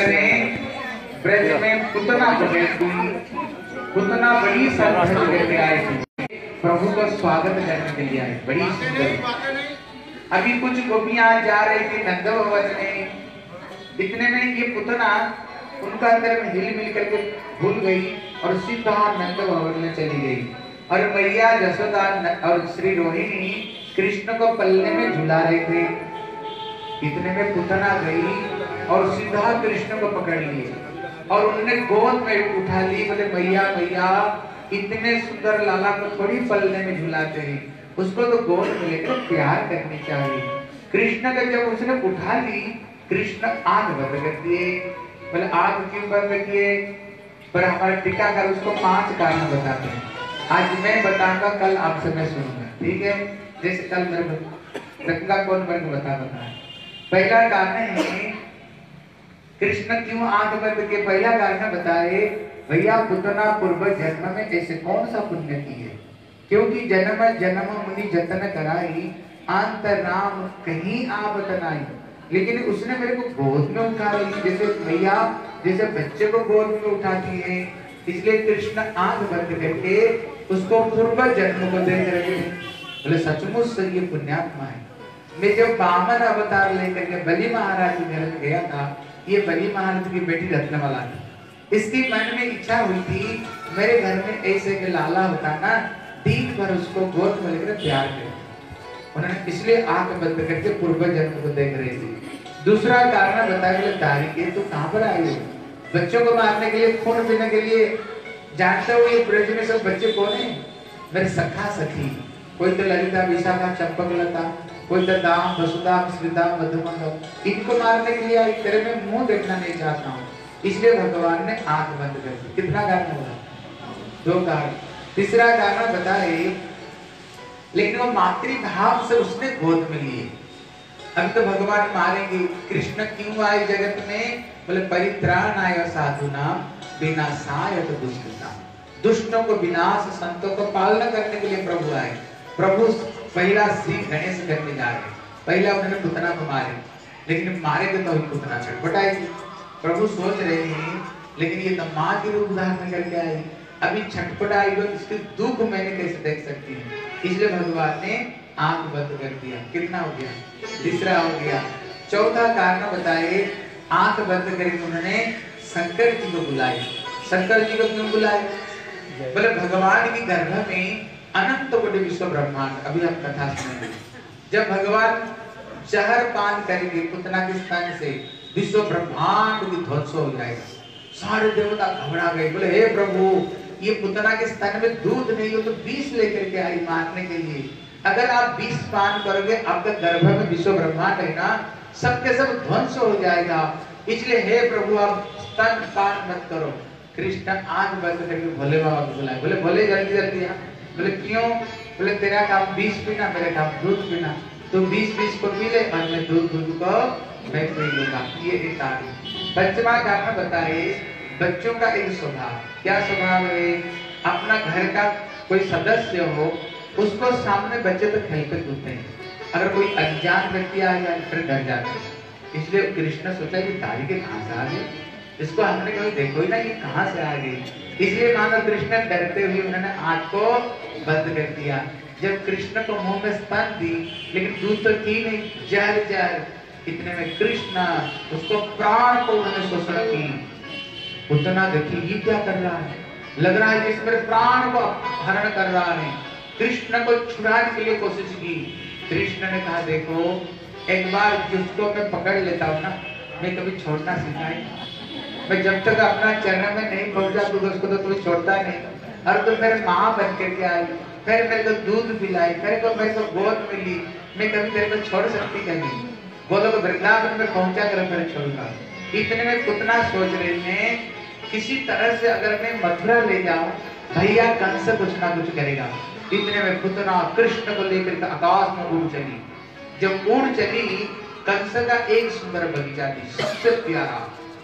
करे ब्रज में पुतना बने तुम, पुतना बड़ी संघर्ष करके आए थे, प्रभु का स्वागत करने के लिए आए, बड़ी सुंदर। अभी कुछ गोपियां जा रही थी नंद भवन में, इतने में ये पुतना उनका अंदर में हिल मिल करके भूल गई और सीधा नंद भवन में चली गई। और मैया जसोदा और श्री रोहिणी कृष्ण को पल्ले में झुला रहे थे। इतने में पुतना गई और सीधा कृष्ण को पकड़ लिए और उन्होंने गोद में उठा ली। बोले मैया मैया, इतने सुंदर लाला को थोड़ी पल्ले में झुलाते हैं, उसको तो गोद में लेकर प्यार करनी चाहिए। कृष्ण का जब उसने उठा ली, कृष्ण आंख बंद कर दिए। बोले आंख क्यों बंद किए? पर हमारे टीकाकार उसको 5 कारण बताते हैं। आज मैं बताऊंगा, कल आपसे मैं सुनूंगा, ठीक है? जैसे कल मेरे को रखा कौन मेरे को बता। पहला कारण है कृष्ण क्यों आंख बंद के, पहला कारण बताए भैया पुतना पूर्व जन्म में ऐसे कौन सा पुण्य किए, क्योंकि जन्म जन्म मुनि जतन कराई, अंत राम कहीं आप तनाई। लेकिन उसने मेरे को गोद में उठा ली, जैसे भैया जैसे बच्चे को गोद में उठाती है, इसलिए कृष्ण आंख बंद करके उसको पूर्व जन्म को देख रहे हैं। बोले सचमुच से ये पुण्यात्मा है। मैं जब बामन अवतार लेकर के बलि महाराज के घर में गया था, ये बलि महाराज की बेटी रत्नमाला थी। इसकी मन में इच्छा हुई थी मेरे घर में ऐसे के लाला होता ना, दिन भर उसको गोद में लेकर प्यार करे। उन्होंने इसलिए आंख बंद करके पूर्व जन्म को देख रहे थे। दूसरा कारण बताया, बोले तारिके तू कहाँ पर आई हो? बच्चों को मारने के लिए, खून पीने के लिए, जानते हो ये ब्रज में सब बच्चे कौन है? मेरे सखा सखी, कोई तो ललिता विशाखा चंपक लता, कोई तो दाम वसुदाम श्रीदाम मधुमंगल, इनको मारने के लिए आई। तेरे में मुंह देखना नहीं चाहता हूँ, इसलिए भगवान ने आंख बंद कर दी। कितना कारण होगा? 2 कारण। तीसरा कारण बताए, लेकिन वो मातृभाव से उसने गोद में लिए। अब तो भगवान मारेंगे। कृष्ण क्यों आए जगत में? बोले परित्राणाय साधुनाम विनाशाय तो दुष्टता, दुष्टों को विनाश, संतों को पालना करने के लिए प्रभु आए। प्रभु पहला श्री गणेश करने जा रहे, पहला उन्होंने पुतना को मारे, लेकिन मारे तो पुतना छटपटाएगी। प्रभु सोच रहे हैं लेकिन ये तो माँ के रूप धारण करके आई, अभी छटपटाई हो, इसके दुख मैंने कैसे देख सकती हूँ? इसलिए भगवान ने आंख बंद कर दिया। कितना हो गया? तीसरा हो गया। चौथा कारण बताए, आंख बंद करके उन्होंने शंकर जी को बुलाए। शंकर जी को क्यों बुलाए? बोले भगवान की गर्भ में अनंत कोटि विश्व ब्रह्मांड। अभी हम कथा सुनेंगे, जब भगवान जहर पान करेंगे पुतना के स्तन से, विश्व ब्रह्मांड की ध्वंस हो जाएगा। सारे देवता घबरा गए, बोले हे प्रभु, ये पुतना के स्तन में दूध नहीं हो तो विष लेकर के आई मारने के लिए। अगर आप विष पान करोगे, आपके गर्भ में विश्व ब्रह्मांड है ना, सबके सब ध्वंस हो जाएगा। इसलिए हे प्रभु आप स्तन पान मत करो। कृष्ण आंख बंद करके भोले बाबा को बुलाए। बोले भोले जल्दी जल्दी यहाँ। बोले क्यों? बोले तेरा काम विष पीना, मेरा काम दूध पीना। तो विष को पी ले और मैं दूध को मैं पी लूंगा। ये एक कारण। 5वां कारण बताए, बच्चों का एक स्वभाव। क्या स्वभाव है? अपना घर का कोई सदस्य हो, उसको सामने बच्चे तो खेलते कूदते हैं, अगर कोई अनजान व्यक्ति आ जाए फिर डर जाते हैं। इसलिए कृष्ण सोचा कि तारिके कहाँ से आ गई, इसको हमने कभी देखो ही ना, ये कहाँ से आ गई। इसलिए मानो कृष्ण डरते हुए उन्होंने आंख को बंद कर दिया। जब कृष्ण को मुंह में स्तन दी, लेकिन दूध तो थी नहीं, जहर जहर। इतने में कृष्ण उसको प्राण को उन्होंने शोषण की। उतना देखिए ये क्या कर रहा है, लग रहा है जिस मेरे प्राण को हरण कर रहा है। कृष्ण को छुड़ाने के लिए कोशिश की। कृष्ण ने कहा देखो, एक बार जिसको मैं पकड़ लेता हूँ ना, मैं कभी छोड़ना सीखा है। मैं जब तक अपना चरण में नहीं पहुंचा तो उसको तो तुम्हें छोड़ता नहीं। और तुम मेरे माँ बन करके आई, फिर मेरे को दूध पिलाई, मेरे को गोद मिली, मैं कभी तेरे को छोड़ सकती कभी? बोलो तो वृंदावन में पहुंचा कर फिर छोड़ूंगा। इतने में कितना सोच रहे हैं, किसी तरह से अगर मैं मथुरा ले जाऊं, भैया कंस कुछ ना कुछ करेगा। इतने में पुतना कृष्ण को लेकर आकाश में उड़ चली। जब उड़ चली, कंस का एक सुंदर बगीचा थी, सबसे प्यारा,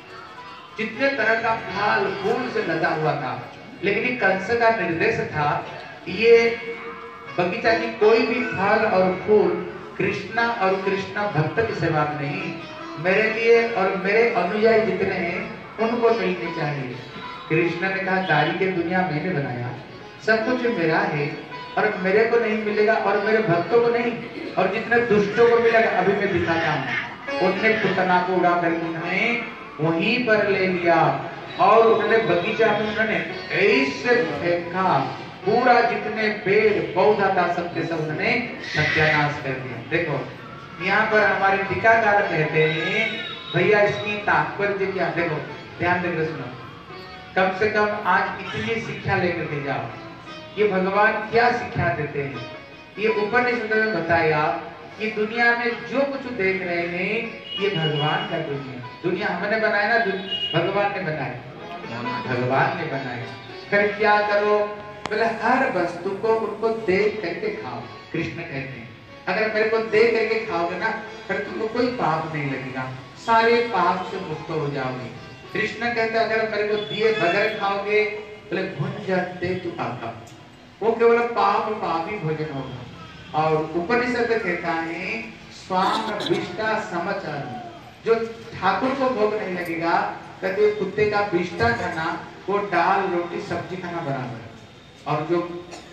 जितने तरह का फल फूल से लदा हुआ था। लेकिन कंस का निर्देश था, ये बगीचा की कोई भी फल और फूल कृष्णा और कृष्णा भक्त की सेवा में नहीं, मेरे लिए और मेरे अनुयायी जितने हैं उनको मिलनी चाहिए। कृष्ण ने कहा गाड़ी के दुनिया मैंने बनाया, सब कुछ मेरा है और मेरे को नहीं मिलेगा और मेरे भक्तों को नहीं, और जितने दुष्टों को मिलेगा अभी मैं दिखाता हूँ। उन्होंने पुतना को उड़ा कर उन्होंने वहीं पर ले लिया और उन्होंने बगीचा में उन्होंने ऐसे फेंका, पूरा जितने पेड़ पौधा था सबके सब उन्होंने सत्यानाश कर दिया। देखो यहाँ पर हमारे टीकाकार कहते हैं भैया इसकी तात्पर्य क्या, देखो ध्यान देकर सुनो, कम से कम आज इतनी शिक्षा लेकर के जाओ, ये भगवान क्या शिक्षा देते हैं। ये उपनिषद में बताया कि दुनिया में जो कुछ देख रहे हैं ये भगवान का दुनिया हमने बनाया ना, भगवान ने बनाया, भगवान ने बनाया। फिर क्या करो, बोले हर वस्तु को उनको देख करके खाओ। कृष्ण कहते हैं अगर मेरे को देख करके खाओगे ना फिर तुमको कोई पाप नहीं लगेगा, सारे पाप से मुक्त हो जाओगे। कृष्ण कहते हैं अगर मेरे को दिए बगैर खाओगे, बोले भुंजते तु पापा, वो केवल पाप ही भोजन होगा। और उपनिषद कहता है स्वाम विष्टा समाचार, जो ठाकुर को भोग नहीं लगेगा, कहते कुत्ते का विष्टा खाना वो दाल रोटी सब्जी खाना बराबर। और जो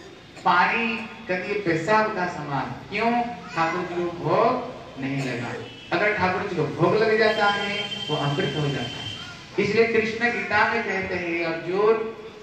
पानी कहते पेशाब का समान, क्यों? ठाकुर जी को भोग नहीं लगा। अगर ठाकुर जी को भोग लग जाता है वो अमृत हो जाता है। इसलिए कृष्ण गीता में कहते हैं अर्जुन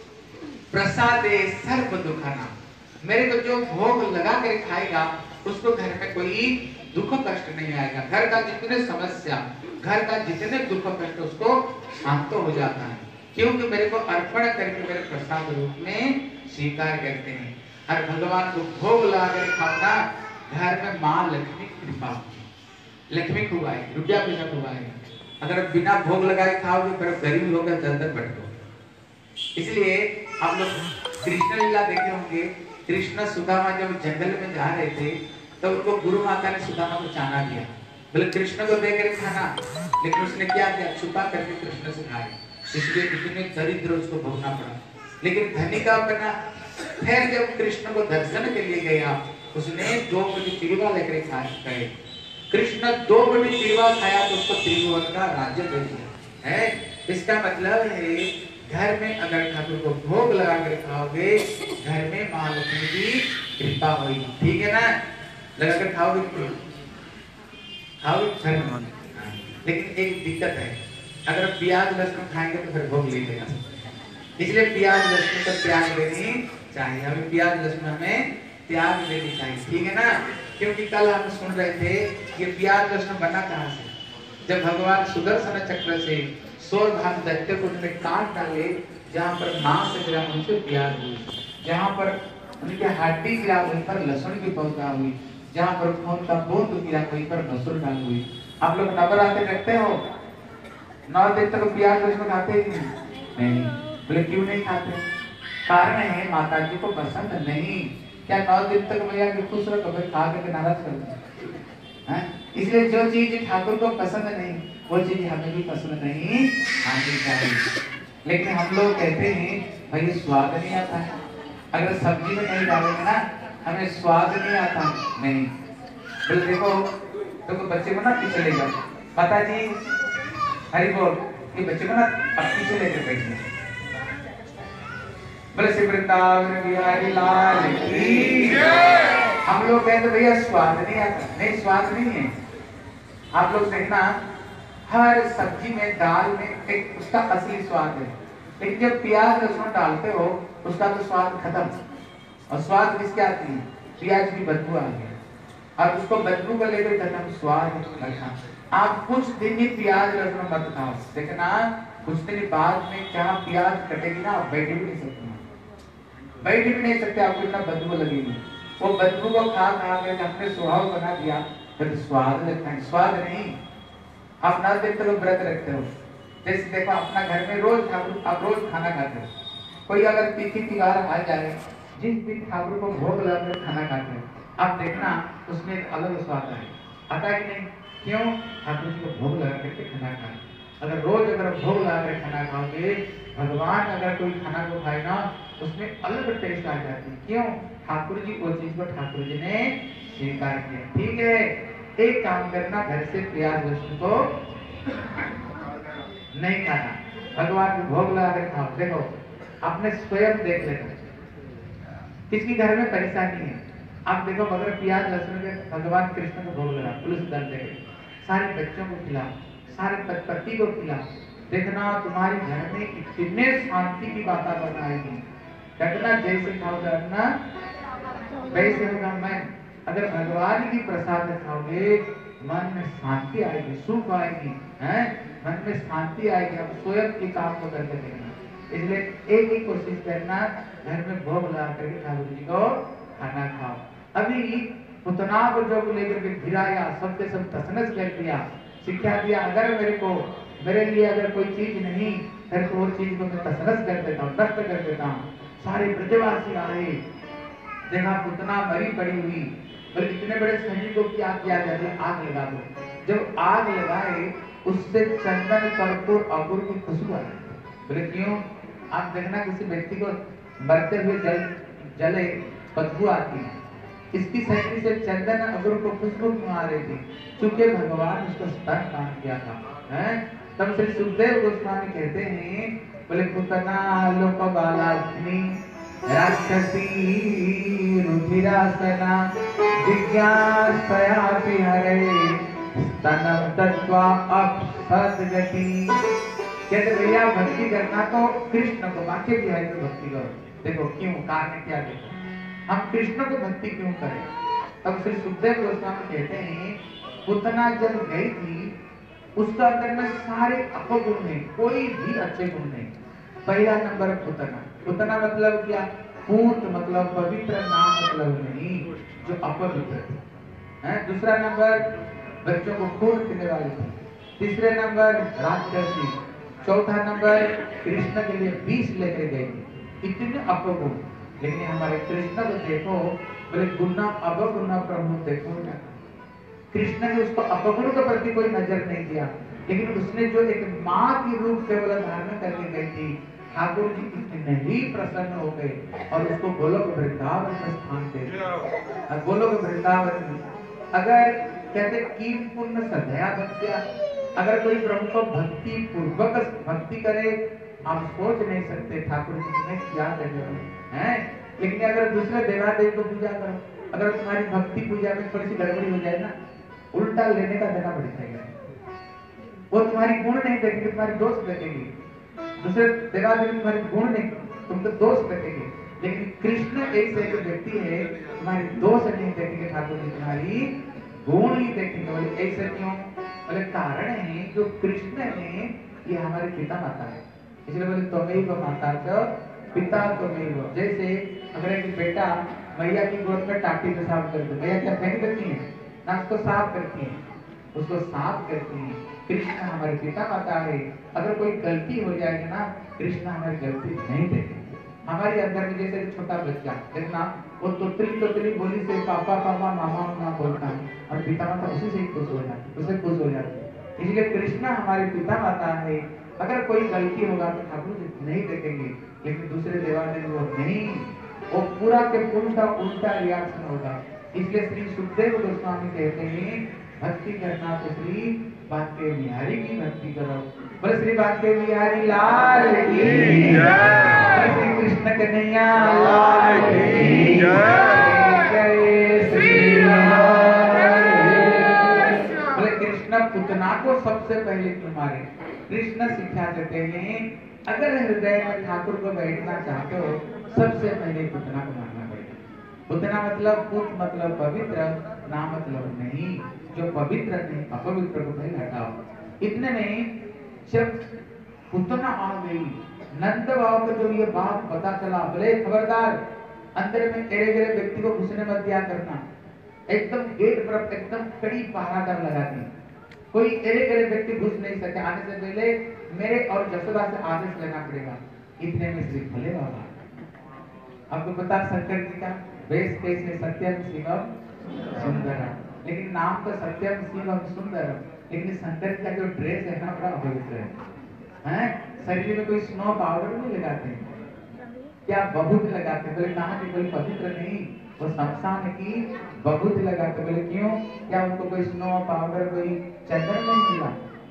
प्रसादे सर्व दुखाना, मेरे को जो भोग लगा कर खाएगा उसको घर में कोई दुख कष्ट नहीं आएगा। घर का जितने समस्या, घर का जितने दुख कष्ट उसको शांत हो जाता है, क्योंकि मेरे को अर्पण करके मेरे प्रसाद रूप में स्वीकार करते हैं। और भगवान को भोग लगा कर खाओगा, घर में माँ लक्ष्मी कृपा, लक्ष्मी खूब आएगी, रुपया पैसा खूब आएगा। अगर बिना भोग लगाए खाओगे फिर गरीब होगा, दर दर भटको। इसलिए आप लोग कृष्ण लीला देखे होंगे, कृष्ण सुदामा जब जंगल में जा रहे थे तो उनको गुरु माता ने सुदामा को चाना दिया, बोले कृष्ण को देकर खाना, लेकिन उसने क्या किया, छुपा करके कृष्ण से खाया। इसलिए इतने दरिद्र उसको भोगना पड़ा। लेकिन धनी का बना, फिर जब कृष्ण को दर्शन के लिए गया उसने 2 बड़ी तिरवा लेकर खाए। कृष्ण 2 बड़ी तिरवा खाया तो उसको त्रिभुवन का राज्य दे दिया है। इसका मतलब है घर में अगर ठाकुर को भोग लगा कर खाओगे, घर में माँ लक्ष्मी की कृपा होगी। ठीक है ना, लगा कर खाओगे, खाओगे। लेकिन एक दिक्कत है, अगर प्याज लहसुन खाएंगे तो फिर भोग नहीं देगा। इसलिए प्याज लहसुन का त्याग देनी चाहिए, हमें प्याज लहसुन हमें त्याग देनी चाहिए। ठीक है ना, क्योंकि कल हम सुन रहे थे ये प्याज लहसुन बना कहाँ से, जब भगवान सुदर्शन चक्र से 100 भाग दैत्य को उन्होंने काट डाले, जहाँ पर मांस गिरा उनसे प्याज हुई, जहाँ पर उनके हड्डी गिरा वहीं पर लहसुन की पौधा हुई, जहाँ पर खून का बूंद गिरा वहीं पर मसूर डाल हुई। आप लोग नवरात्रि रखते हो, 9 दिन तक प्याज लहसुन खाते ही नहीं, बोले क्यों नहीं खाते? कारण है माता जी को पसंद नहीं। क्या 9 दिन तक मैया की खुश रहो, कभी खा के नाराज कर दो? इसलिए जो चीज ठाकुर को पसंद नहीं वो चीज हमें भी पसंद नहीं आनी चाहिए। लेकिन हम लोग कहते हैं भाई स्वाद नहीं आता है, अगर सब्जी में नहीं डालेंगे ना हमें स्वाद नहीं आता। नहीं, बोले देखो तो बच्चे को ना पीछे ले जाओ, माता जी हरि बोल, ये बच्चे को ना अब पीछे लेकर बैठिए, बोले श्री वृंदावन बिहारी लाल की जय। हम लोग कहते भैया स्वाद नहीं आता, नहीं स्वाद नहीं है। आप लोग देखना हर सब्जी में दाल में एक उसका असली स्वाद है, लेकिन जब प्याज लहसुन डालते हो उसका तो स्वाद खत्म। और स्वाद किसके आती है? प्याज की बदबू आ गई और उसको बदबू को लेकर खत्म, स्वाद रखा। आप कुछ दिन ही प्याज लहसुन मत खाओ, देखना कुछ दिन बाद में क्या प्याज कटेगी ना, आप बैठ भी नहीं सकते, बैठ भी नहीं सकते, आपको इतना बदबू लगेगी। वो बदबू को खा खा के अपने स्वभाव बना दिया, फिर स्वाद लगता है, स्वाद नहीं। आप 9 दिन तक व्रत रखते हो, जैसे देखो अपना घर में रोज ठाकुर आप रोज खाना खाते हो, कोई अगर तिथि त्योहार आ जाए, जिस दिन ठाकुर को भोग लगाकर खाना खाते हैं, आप देखना उसमें एक अलग स्वाद आए, आता है कि नहीं? क्यों? ठाकुर जी को भोग लगा करके खाना खाए। अगर रोज अगर भोग लगा कर खाना खाओगे, भगवान अगर कोई खाना को खाए ना उसमें अलग टेस्ट आ जाती है। क्यों? ठाकुर जी वो चीज को ठाकुर जी ने स्वीकार किया। ठीक है, एक काम करना, घर से प्याज लहसुन को नहीं खाना, भगवान को भोग लगा कर खाओ। देखो आपने स्वयं देख लेना, किसकी घर में परेशानी है, आप देखो बगैर प्याज लहसुन के भगवान कृष्ण को भोग लगा, पुलिस दल दे, सारे बच्चों को खिलाओ, सारे पति को खिलाओ, देखना तुम्हारे घर में इतने शांति की वातावरण आएगी। कहना जैसे खाओगे अपना वैसे होगा मन। अगर भगवान की प्रसाद खाओगे मन में शांति आएगी, सुख आएगी, हैं मन में शांति आएगी। आप स्वयं के काम को करके देखना, इसलिए एक ही कोशिश करना, घर में भोग लगा करके ठाकुर जी को खाना खाओ। अभी पुतना को जो लेकर के गिराया, सबके सब तसनस कर दिया, शिक्षा दिया अगर मेरे लिए अगर कोई चीज नहीं, फिर तो वो चीज को मैं तसनस कर देता हूँ, नष्ट कर देता हूँ। सारे ब्रजवासी आए, देखा पुतना मरी पड़ी हुई, और इतने बड़े सैनिक को क्या किया जाए, आग लगा दो। जब आग लगाए उससे चंदन कर्पूर अपूर की खुशबू आई। बोले क्यों? आप देखना किसी व्यक्ति को मरते हुए जले बदबू आती है, इसकी शक्ति से चंदन अगुर को खुशबू क्यों आ रही थी? क्योंकि भगवान उसको स्तन दान किया था, हैं? तब श्री सुखदेव गोस्वामी कहते हैं, बोले पुतना लोक बालाग्नि राक्षसी रुधिरासना जिज्ञासयापि हरे स्तनम तत्वा अपसद गति। कहते भैया भक्ति करना तो कृष्ण को, बाकी बिहारी को भक्ति करो। देखो क्यों, कारण क्या? देखो हम कृष्ण को भक्ति क्यों करें? तब श्री सुखदेव गोस्वामी कहते हैं, पुतना जब गई थी उसका अंदर में सारे अपगुण नहीं, कोई भी अच्छे गुण नहीं। पहला नंबर पुतना, पुतना मतलब क्या? पूत मतलब पवित्र, नाम मतलब नहीं जो अपवित्र है। दूसरा नंबर बच्चों को खून पीने वाली थी। तीसरे नंबर राक्षसी। चौथा नंबर कृष्ण के लिए विष लेकर गई थी। इतने अपगुण। लेकिन हमारे कृष्ण को देखो, बोले गुना अवगुण प्रभु देखो ना। कृष्ण ने उसको अपगुण के प्रति कोई नजर नहीं दिया, लेकिन उसने जो एक माँ की रूप केवल धारण करके गई थी, ठाकुर जी इतने ही प्रसन्न हो गए और उसको गोलोक वृंदावन में स्थान दे दिया। गोलोक वृंदावन में अगर कहते कीम पुण्य सदया भक्त्या, अगर कोई प्रभु को भक्ति पूर्वक भक्ति करे, आप सोच नहीं सकते ठाकुर जी ने क्या करे हैं। लेकिन अगर दूसरे देवादेव को पूजा करो, अगर तुम्हारी भक्ति पूजा में थोड़ी सी गड़बड़ी हो जाए ना, उल्टा लेने का देना पड़ जाएगा। वो तुम्हारी गुण नहीं देखेंगे, तुम्हारी दोष देखेंगे। दूसरे देवादेव तुम्हारे गुण नहीं, तुमको दोष देखेंगे। लेकिन कृष्ण ऐसे एक व्यक्ति है, तुम्हारी दोष नहीं देखेंगे, ठाकुर जी तुम्हारी गुण ही देखेंगे। बोले ऐसे क्यों? बोले कारण है जो कृष्ण है ये हमारे पिता माता है, इसलिए बोले त्वमेव माता च पिता त्वमेव। जैसे अगर एक बेटा मैया की गोद में टाटी पेशाब कर दे, मैया क्या फेंक देती है ना, उसको साफ करती है, उसको साफ करती है। कृष्ण हमारे पिता माता है, अगर कोई गलती हो जाएगी ना, कृष्ण हमारी गलती नहीं देखेंगे। हमारे अंदर में जैसे छोटा बच्चा देखना, वो तोतली बोली से पापा पापा मामा मामा बोलता है, और पिता माता उसी से ही खुश हो जाते, उससे खुश हो जाते। इसलिए कृष्ण हमारे पिता माता है, अगर कोई गलती होगा तो ठाकुर जी नहीं देखेंगे, लेकिन दूसरे देवादेव वो नहीं, वो पूरा के उल्टा रिएक्शन होगा। इसलिए श्री सुखदेव गोस्वामी कहते हैं, भक्ति करना तो श्री बांके बिहारी की भक्ति करो। बोले श्री बांके बिहारी लाल की जय, श्री कृष्ण कन्हैया लाल की जय, जय श्री राम। बोले कृष्ण पुतना को सबसे पहले क्यों मारे? कृष्ण शिक्षा देते हैं, अगर हृदय में ठाकुर को बैठना चाहते हो, सबसे पहले पुतना को मारना पड़ेगा। पुतना मतलब पुत मतलब पवित्र, नाम मतलब नहीं, जो पवित्र नहीं अपवित्र को पहले हटाओ। इतने में जब पुतना आ गई, नंद बाबा को जब ये बात पता चला, बोले खबरदार अंदर में एरे गरे व्यक्ति को घुसने मत दिया करना, एकदम गेट पर एकदम कड़ी पहरा कर लगा दी, कोई एरे गरे व्यक्ति घुस नहीं सके, आने से पहले मेरे और जसोदा से आदेश लेना पड़ेगा। इतने में श्री भोले बाबा, आपको पता शंकर जी का वेश कैसे, सत्यम शिवम सुंदरम, लेकिन नाम तो सत्यम शिवम सुंदरम, लेकिन शंकर जी का जो ड्रेस है ना, बड़ा पवित्र है। शरीर में कोई स्नो पाउडर नहीं लगाते, क्या बहुत लगाते? बोले कहाँ की कोई पवित्र नहीं, वो शमशान की बहुत लगाते। बोले क्यों? क्या उनको कोई स्नो पाउडर कोई चंदन नहीं मिला?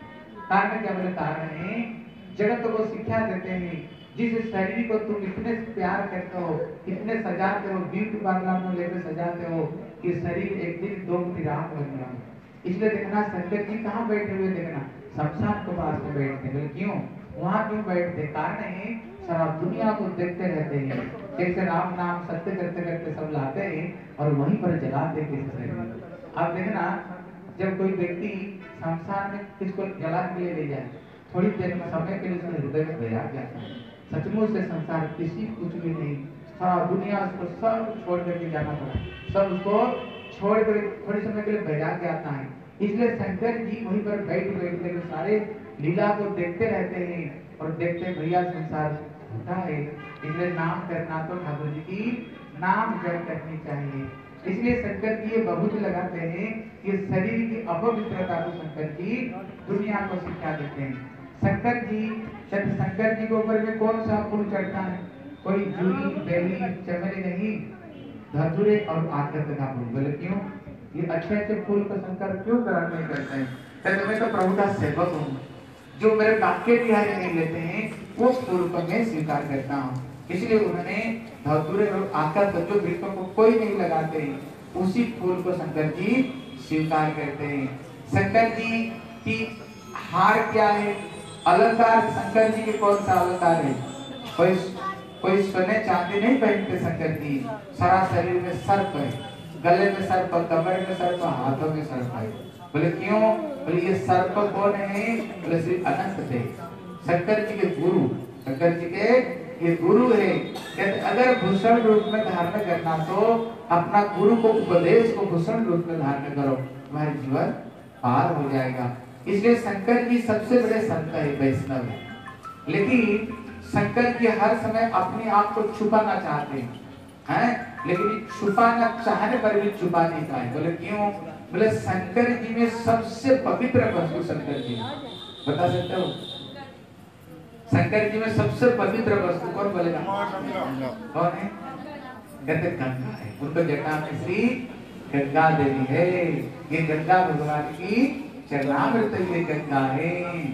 कारण क्या बोले? कारण है जगत को शिक्षा देते हैं जिस शरीर को तुम इतने प्यार करते हो, इतने सजाते हो, ब्यूटी पार्लर में लेकर सजाते हो कि शरीर एक दिन दो रात बन गया। इसलिए देखना शंकर जी कहाँ बैठे हुए? देखना शमशान के पास में बैठते। बोले क्यों? वहाँ क्यों बैठते? कारण है सारा दुनिया को देखते रहते हैं, जैसे राम नाम सत्य करते करते सब लाते हैं और वहीं पर जलाते हैं। अब देखना जब कोई व्यक्ति शमशान में किसको जला के ले जाए, थोड़ी देर में समय के लिए उसके हृदय में बैराग जाता है। सचमुच से संसार किसी कुछ भी नहीं, सारा दुनिया उसको सब छोड़ करके जाना पड़ा, सब उसको छोड़ कर थोड़े समय के लिए बैराग जाता है। इसलिए शंकर जी वहीं पर बैठ कर सारे लीला को देखते रहते हैं और देखते भैया संसार होता है। इसलिए नाम करना तो ठाकुर जी की नाम जप करनी चाहिए। इसलिए शंकर जी ये बहुत लगाते हैं कि शरीर की अपवित्रता को शंकर जी दुनिया को शिक्षा देते हैं। शंकर जी के ऊपर में कौन सा फूल चढ़ता है? कोई जूही, बेली, चमेली नहीं, धतूरे और आकृत का फूल। बोले क्यों? ये अच्छे अच्छे फूल को शंकर क्यों ग्रहण नहीं करते हैं? कहते मैं तो प्रभु का सेवक हूँ, जो मेरे वाक्य रिहाई नहीं लेते हैं वो फूल को मैं स्वीकार करता हूँ। इसलिए उन्होंने धतूरे और आकृत जो वृक्षों को कोई नहीं लगाते, उसी फूल को शंकर जी स्वीकार करते हैं। शंकर जी की हार क्या है? अलंकार शंकर जी के कौन सा अलंकार है? कोई सोने चांदी नहीं पहनते शंकर जी। सारा शरीर में सर्प है, गले में सर्प, कमर में सर्प, हाथों में सर्प है। बोले क्यों? बोले ये सर्प कौन है? बोले श्री अनंत देव, शंकर जी के गुरु, शंकर जी के ये गुरु है। कहते अगर भूषण रूप में धारण करना तो अपना गुरु को उपदेश को भूषण रूप में धारण करो, तुम्हारे जीवन पार हो जाएगा। इसलिए शंकर जी सबसे बड़े संत है, वैष्णव है। लेकिन शंकर जी हर समय अपने आप को छुपाना चाहते हैं, लेकिन छुपाना चाहने पर भी छुपा नहीं पाए। बोले क्यों? बोले शंकर जी में सबसे पवित्र वस्तु शंकर जी, बता सकते हो? शंकर जी में सबसे पवित्र वस्तु कौन बोलेगा? कौन है? कहते गंगा है। उनको जटा में श्री गंगा देवी है। ये गंगा भगवान की चरणामृत ये गंगा है।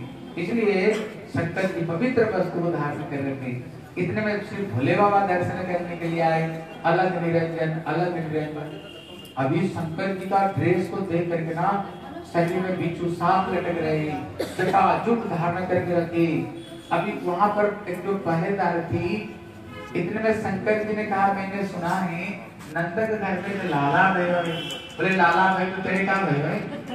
इसलिए शंकर जी पवित्र वस्तु को धारण कर रखे। इतने में श्री भोले बाबा दर्शन करने के लिए आए, अलग निरंजन अलग निरंजन। अभी शंकर जी का ड्रेस को देख करके ना शरीर में बिच्छू सांप लटक रहे, जटाजुट धारण करके रखे। अभी वहां पर एक जो पहरेदार थी, इतने में शंकर जी ने कहा मैंने सुना है नंद के घर पे लाला भाई। बोले लाला भाई तो तेरे काम है?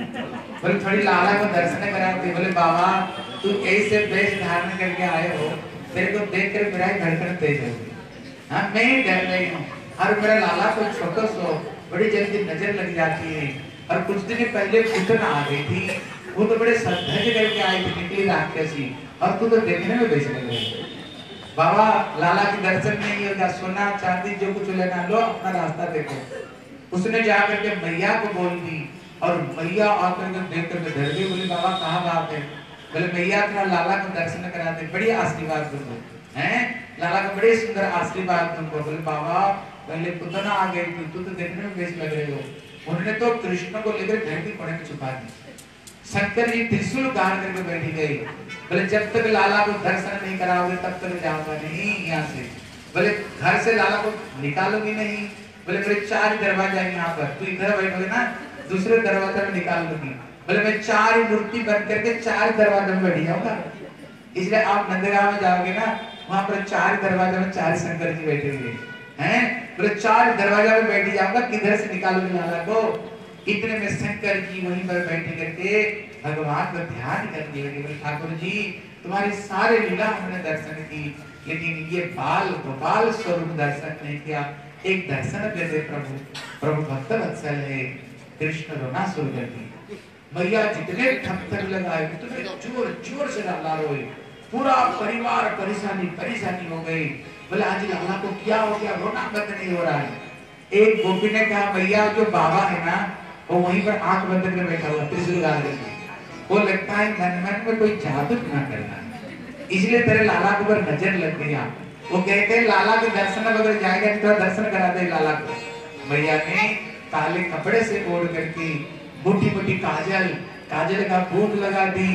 बोले थोड़ी लाला को दर्शन कराते। बोले बाबा तू ऐसे वेश धारण करके आए हो, तेरे को देख कर मेरा धड़कन तेज हो गई। हाँ मैं डर रही हूँ और मेरा लाला को छोटो सो बड़ी जल्दी नजर लग जाती है। और कुछ दिन पहले पुतन आ गई थी, वो तो बड़े सद्धज करके आई थी, निकली राक्षसी, और तू तो देखने में बेचने लगी। बाबा लाला के दर्शन नहीं होगा, सोना चांदी जो कुछ लेना लो, अपना रास्ता देखो। उसने जाकर के मैया को बोल दी और मैया आकर के देख कर डर गई। बोली बाबा कहाँ बात है? बोले मैया थोड़ा लाला को दर्शन कराते, बड़ी आशीर्वाद तुमको हैं, लाला का बड़े सुंदर आशीर्वाद तुमको। बोले बाबा पहले पुतना आ गई थी, तू तो देखने में बेच लग रहे हो। उन्होंने तो कृष्ण को लेकर घर की कोने में छुपा दी। शंकर जी त्रिशूल गाड़ करके बैठी गई। बोले जब तक लाला को दर्शन नहीं कराओगे तब तक जाऊंगा नहीं यहाँ से। बोले घर से लाला को निकालोगी नहीं? बोले मेरे 4 दरवाजा है यहाँ पर, तू इधर बैठोगे ना, दूसरे दरवाजा में निकाल दूंगी। बोले मैं 4 मूर्ति बन करके 4 दरवाजा में बैठ जाऊंगा। इसलिए आप नंदगांव में जाओगे ना, वहां पर 4 दरवाजा में 4 शंकर जी बैठे हुए हैं। बोले 4 दरवाजा में बैठ जाऊंगा, किधर से निकालोगे लाला को? इतने में शंकर जी वहीं पर बैठे करके भगवान का ध्यान करने लगे। बोले ठाकुर जी तुम्हारी सारे लीला हमने दर्शन की, लेकिन ये बाल गोपाल स्वरूप दर्शन नहीं किया। एक दर्शन दे दे प्रभु। प्रभु भक्त वत्सल है। कृष्ण रोना शुरू कर दी। मैया जितने थप्पड़ लगाए उतने जोर जोर से लाला रोए। पूरा परिवार परेशानी हो गई। बोले आज लाला को क्या हो गया, रोना बंद नहीं हो रहा है। एक गोपी ने कहा भैया जो बाबा है ना, वो वहीं पर आंख बंद करके बैठा हुआ त्रिशूल गाड़ करके, वो लगता है मन में कोई जादू ना करना, इसलिए तेरे लाला के ऊपर नजर लग गया। वो कहते हैं लाला के दर्शन वगैरह जाएगा तो दर्शन करा दे लाला को। भैया ने काले कपड़े से ओढ़ करके मोटी मोटी काजल का बूंद लगा दी,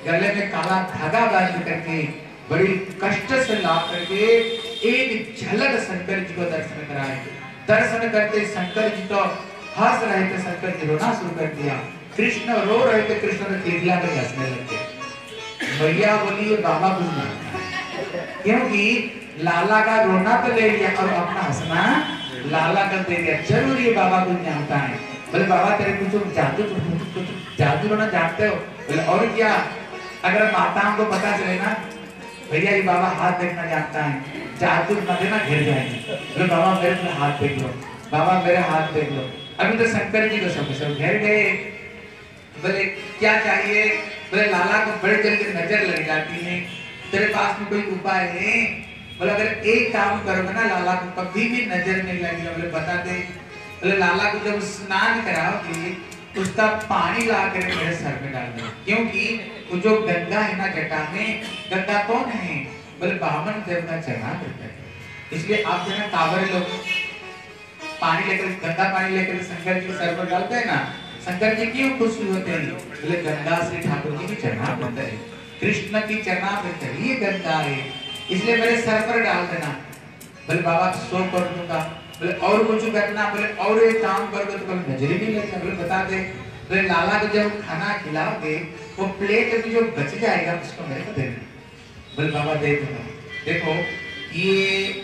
गले में काला धागा बांध करके बड़ी कष्ट से ला करके एक झलक शंकर जी को दर्शन कराए। दर्शन करते शंकर जी तो हंस रहे थे, शंकर जी रोना शुरू कर दिया। कृष्ण रो रहे थे, कृष्ण ने तिरला में हंसने लगे। भैया बोली बाबा कुछ ना, क्योंकि लाला का रोना तो ले लिया और अपना हंसना लाला का दे दिया। जरूर ये बाबा कुछ जानता है। बोले बाबा तेरे कुछ जादू रोना जानते हो? बोले और क्या, अगर माताओं को पता चले ना भैया ये बाबा हाथ देखना जानता है, जादू न देना घिर जाएंगे। बोले बाबा मेरे हाथ देख लो, बाबा मेरे हाथ देख लो। अभी तो शंकर जी को सब घेर गए। बोले क्या चाहिए? बोले लाला को बड़े जल्दी नजर लग जाती है, तेरे पास में कोई उपाय है? बोले अगर एक काम करोगे ना लाला को कभी भी नजर नहीं लगेगा। बोले बता दे। बोले लाला को जब स्नान कराओगे उसका पानी ला कर मेरे सर में डाल दो, क्योंकि वो जो गंगा है ना जटा में, गंगा कौन है? बोले बामन देव का चढ़ा करता है। इसलिए आप जो ना कांवड़ लोग पानी लेकर, गंगा पानी लेकर शंकर जी के सर पर डालते हैं ना, शंकर जी क्यों खुश होते हैं? बोले गंगा श्री ठाकुर जी की चरणा पड़ता है, कृष्ण की चरणा पड़ता है, ये गंगा है, इसलिए मेरे सर पर डाल देना। बोले बाबा सो कर दूंगा। बोले और कुछ करना? बोले और एक काम करोगे तो कभी नजर ही नहीं लगेगा। बोले बता दे। बोले लाला को जब खाना खिलाओगे वो प्लेट में जो बच जाएगा उसको मेरे को दे देना। बोले बाबा दे दूंगा। देखो ये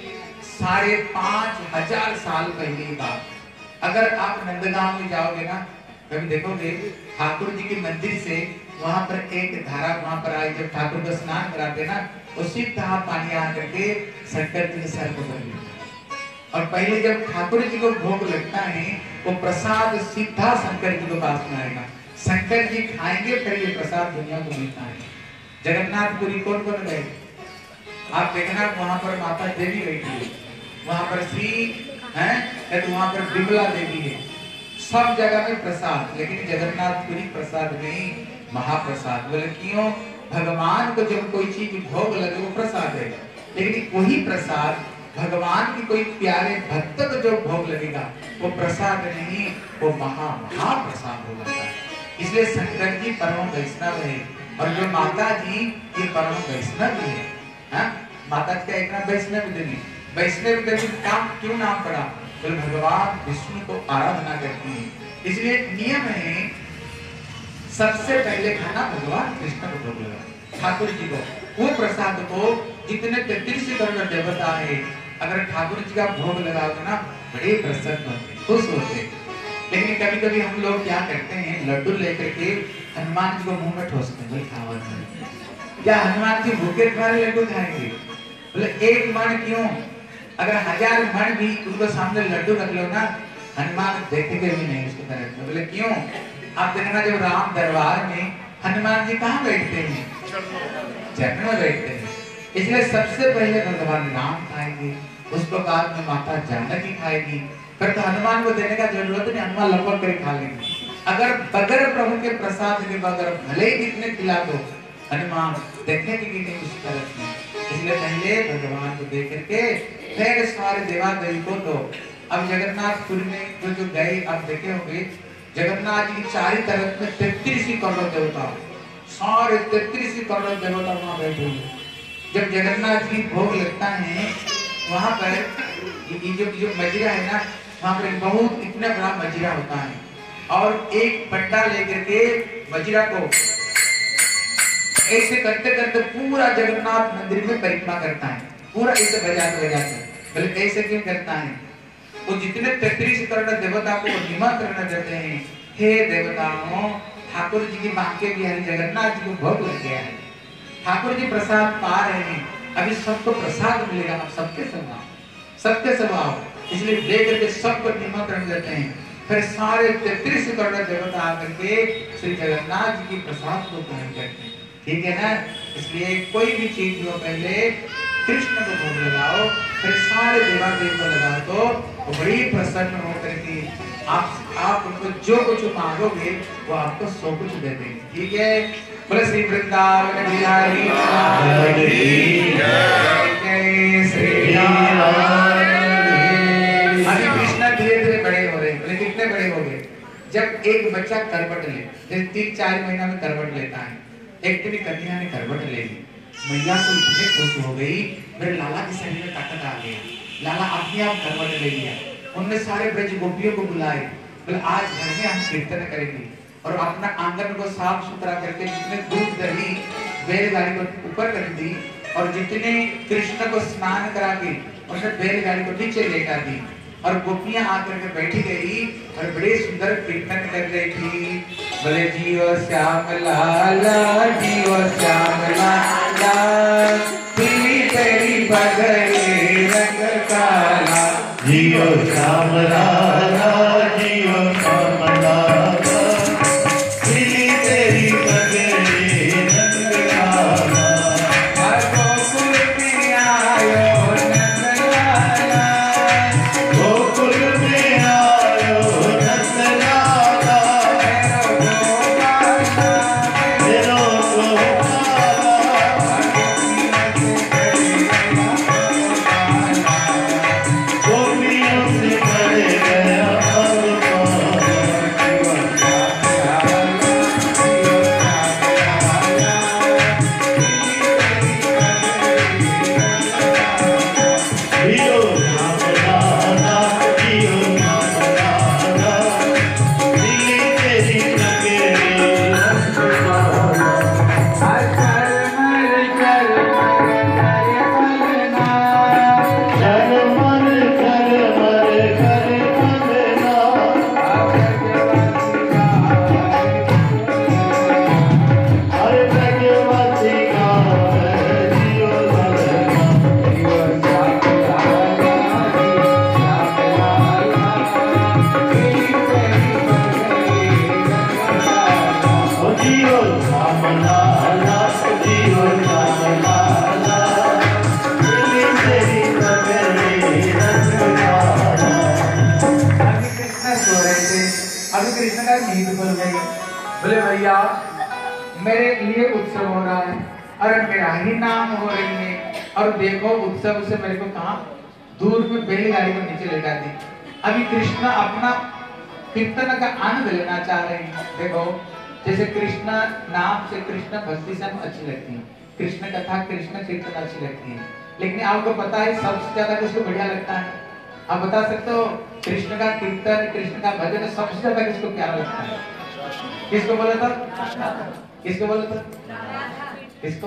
5,500 साल पहले की बात। अगर आप नंदगांव में जाओगे ना, कभी देखोगे ठाकुर जी के मंदिर से वहां पर एक धारा वहां पर आई, जब ठाकुर का स्नान कराते ना उसी तरह पानी आ करके शंकर जी के सर पर पड़ गया। और पहले जब ठाकुर जी को भोग लगता है वो प्रसाद सीधा शंकर जी के पास में आएगा, शंकर जी खाएंगे फिर ये प्रसाद दुनिया को मिलता है। जगन्नाथपुरी कौन कौन गए? आप देखना वहां पर माता देवी बैठी है, वहां पर श्री है तो वहां पर विमला देवी है, सब जगह में प्रसाद, लेकिन जगन्नाथपुरी प्रसाद नहीं, महाप्रसाद। बोले क्यों? भगवान को जब कोई चीज भोग लगे वो प्रसाद है, लेकिन वही प्रसाद भगवान की कोई प्यारे भक्त को जो भोग लगेगा वो प्रसाद नहीं, वो महाप्रसाद हो जाता है। इसलिए शंकर जी परम वैष्णव है और जो माता जी ये परम वैष्णव है। हाँ? माता जी का एक नाम वैष्णव देवी। वैष्णव देवी काम क्यों नाम पड़ा? बोले भगवान विष्णु को आराधना करती है, इसलिए नियम है सबसे पहले खाना भगवान कृष्ण को भोग लगा, ठाकुर जी को। वो प्रसाद को जितने 33 करोड़ देवता है, अगर ठाकुर जी का भोग लगाओगे ना बड़े प्रसन्न होते, खुश होते। लेकिन कभी कभी हम लोग क्या करते हैं, लड्डू लेकर के हनुमान जी को मुंह में ठोसते हैं, खावा क्या हनुमान जी भूखे तुम्हारे लड्डू खाएंगे? बोले एक मन क्यों, अगर 1000 मन भी उनको सामने लड्डू रख लो ना हनुमान देखेंगे भी नहीं उसकी तरफ। बोले क्यों? आप देखना जब राम दरबार में हनुमान जी कहाँ बैठते हैं? चरण में बैठते हैं। इसलिए सबसे पहले भगवान राम खाएंगे, उसको बाद में माता जानकी खाएगी, फिर तो हनुमान को देने का जरूरत नहीं, हनुमान लपक कर खा लेंगे। अगर बगैर प्रभु के प्रसाद के बगैर भले ही कितने खिला दो हनुमान देखने की नहीं उस तरफ में। इसलिए पहले भगवान को देख करके फिर सारे देवा देवी को दो। अब जगन्नाथपुरी में जो गए आप देखे होंगे, जगन्नाथ जी की चारों तरफ में 33 करोड़ देवता, सारे 33 करोड़ देवता वहां बैठे हुए। जब जगन्नाथ जी भोग लगता है वहां पर ये जो मजीरा है ना, वहां पर बहुत इतना बड़ा मजीरा होता है और एक पंडा लेकर के मजीरा को ऐसे करते करते पूरा जगन्नाथ मंदिर में परिक्रमा करता है, पूरा ऐसे बजाते बजाते। बोले ऐसे क्यों करता है? वो जितने 33 करोड़ देवता को निमंत्रण देते हैं, हे देवताओं ठाकुर जी की बांके बिहारी जगन्नाथ जी को भोग लग गया है, ठाकुर जी प्रसाद पा रहे हैं, अभी सबको प्रसाद मिलेगा, आप सबके सब आओ। इसलिए दे करके सबको निमंत्रण देते हैं। फिर सारे 33 करोड़ देवता आकर के श्री जगन्नाथ जी की प्रसाद को ग्रहण करते हैं। ठीक है ना? इसलिए कोई भी चीज हो पहले कृष्ण को भोग लगाओ, फिर सारे देवा देव को लगाओ तो बड़ी प्रसन्न होकर के आप उनको जो कुछ मांगोगे वो आपको सब कुछ दे देंगे। ठीक है? बोले श्री वृंदावन बिहारी जय श्री राम। अभी कृष्ण धीरे धीरे बड़े हो रहे हैं। बोले कितने बड़े हो गए? जब एक बच्चा करवट ले, जैसे 3-4 महीना में करवट लेता है, एक दिन कन्या ने करवट ले ली। मैया तो इतने खुश हो गई, मेरे लाला के शरीर में ताकत आ गया। लाला अपने आप करवट ले लिया। उनने सारे ब्रज गोपियों को बुलाए, बोले आज घर में हम कीर्तन करेंगे और अपना आंगन को साफ सुथरा करके जितने दूध दही बैलगाड़ी को ऊपर रख दी और जितने कृष्ण को स्नान करा के उन्होंने बैलगाड़ी को नीचे लेकर दी और गोपियां आकर के बैठी गई और बड़े सुंदर कीर्तन कर रही थी। बोले जीव श्याम लाला, जीव श्याम लाला, पीली तेरी बगले रंग काला। जीव श्याम लाला, जीव श्याम लाला, पीली तेरी बगले रंग काला। गोकुल में आयो नंदलाला, गोकुल में आयो नंदलाला, मेरो गोपाला, गोपियों से करे गया जियो श्याम लाला, जियो श्याम लाला, पीली तेरी बगले रंग काला। झरमर झरमर करे बजना, हर ब्रजवती गावे जियो ललना। ओ जियो श्याम लाला, जियो श्याम लाला, पीली तेरी बगले रंग काला। अभी कृष्ण सो रहे थे, अभी कृष्ण का नींद खुल गई। बोले भैया मेरे लिए उत्सव हो रहा है और मेरा ही नाम हो रही है और देखो उत्सव से मेरे को कहा दूर में बैलगाड़ी को नीचे लेटा दी। अभी कृष्ण अपना कीर्तन का आनंद लेना चाह रहे हैं। देखो जैसे कृष्ण नाम से कृष्ण भक्ति से अच्छी लगती है, कृष्ण कथा कृष्ण कीर्तन अच्छी लगती है, लेकिन आपको पता है सबसे ज्यादा किसको बढ़िया लगता है? आप बता सकते हो कृष्ण का कीर्तन कृष्ण का भजन सबसे ज्यादा किसको प्यारा लगता है? किसको बोला था? किसको बोला था? किसको?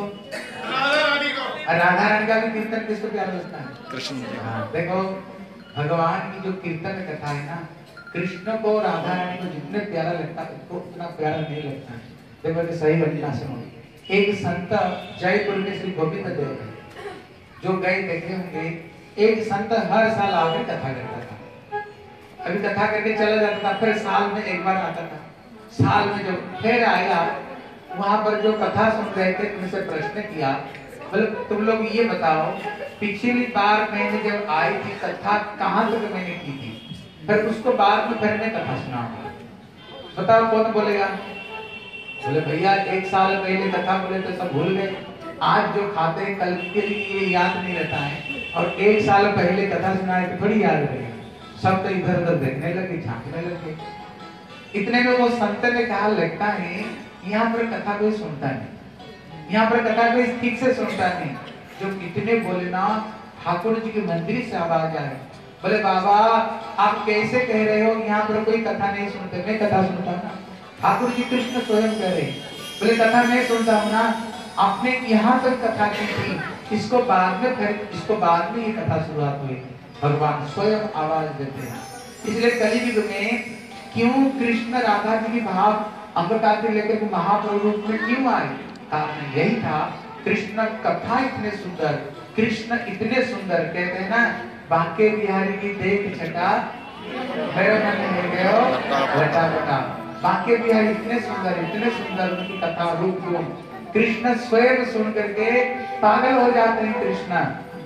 राधा रानी का भी कीर्तन किसको प्यारा लगता है? कृष्ण जी। देखो भगवान की जो कीर्तन कथा है ना, कृष्ण को राधा रानी को जितने प्यारा लगता है उसको उतना प्यारा नहीं लगता है। देखो कि सही घटना सुनो। एक संत जयपुर के श्री गोविंद देव जो गए देखे होंगे, एक संत हर साल आकर कथा करता था। अभी कथा करके चला जाता था, फिर साल में एक बार आता था। साल में जो फिर आया, वहां पर जो कथा सुन रहे थे उनसे प्रश्न किया, बोले तुम लोग ये बताओ पिछली बार मैंने जब आई थी कथा कहाँ तक मैंने की थी, फिर उसको बाद में फिर मैं कथा सुनाऊंगा, बताओ कौन बोलेगा? बोले भैया एक साल पहले कथा बोले तो सब भूल गए, आज जो खाते हैं कल के लिए ये याद नहीं रहता है, और एक साल पहले कथा सुनाए तो थोड़ी याद रहेगी। सब तो इधर उधर देखने लगे, झांकने लगे। इतने में वो संत ने कहा लगता है यहाँ पर कथा कोई सुनता नहीं, यहाँ पर कथा कोई ठीक से सुनता नहीं। जो कितने बोले ना ठाकुर जी के मंदिर से आवाज आए, बोले बाबा आप कैसे कह रहे हो यहाँ पर कोई कथा नहीं सुनते? मैं कथा सुनता हूँ ना, ठाकुर जी कृष्ण स्वयं कह रहे। बोले कथा मैं सुनता हूँ ना, आपने यहाँ तक कथा की थी, इसको बाद में फिर इसको बाद में ये कथा शुरुआत हुई। भगवान स्वयं आवाज देते हैं। इसलिए कलियुग में क्यों कृष्ण राधा जी की भाव अंगकांति लेकर के महाप्रभु रूप में क्यों आए? कारण यही था, कृष्ण कथा इतने सुंदर, कृष्ण इतने सुंदर, कहते हैं ना बांके बिहारी की देख छटा मेरे मन में गयो लटा बटा। बांके बिहारी इतने सुंदर उनकी कथा रूप गुण कृष्ण स्वयं सुन करके पागल हो जाते हैं। कृष्ण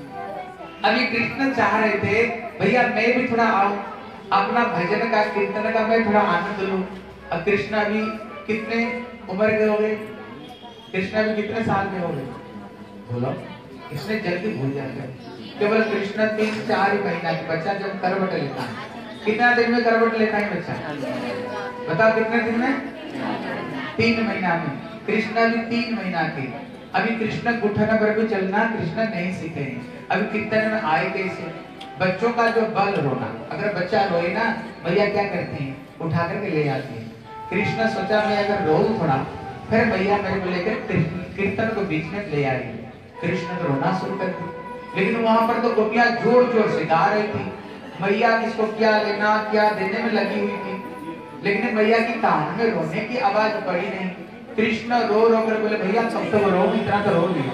अभी कृष्ण चाह रहे थे भैया मैं भी थोड़ा आऊं, अपना भजन का कीर्तन का मैं थोड़ा आनंद लूं। अब कृष्ण अभी कितने उम्र के हो गए? कृष्ण अभी कितने साल के हो गए? बोलो, इसने जल्दी भूल जाते हैं। केवल कृष्ण 3-4 महीना का बच्चा जब करवट लेता है, कितना दिन में करवट लेता है बच्चा? बताओ कितने दिन में? 3 महीना में कृष्ण अभी 3 महीना के, अभी कृष्ण घुटने पर भी चलना कृष्ण नहीं सीखे हैं। अभी कीर्तन में आए कैसे? बच्चों का जो बल रोना, अगर बच्चा रोए ना, भैया क्या करते हैं, उठा करके ले आते हैं। कृष्ण सोचा मैं अगर रो थोड़ा, फिर भैया मेरे को लेकर कीर्तन को बीच में ले आई। कृष्ण तो रोना शुरू कर दिया, लेकिन वहां पर तो गोपियां जोर जोर से गा रही थी। मैया किसको क्या लेना क्या देने में लगी हुई थी, लेकिन मैया की कान में रोने की आवाज पड़ी नहीं। कृष्ण रो रो कर बोले भैया कब तक रो, इतना तो रो लिया,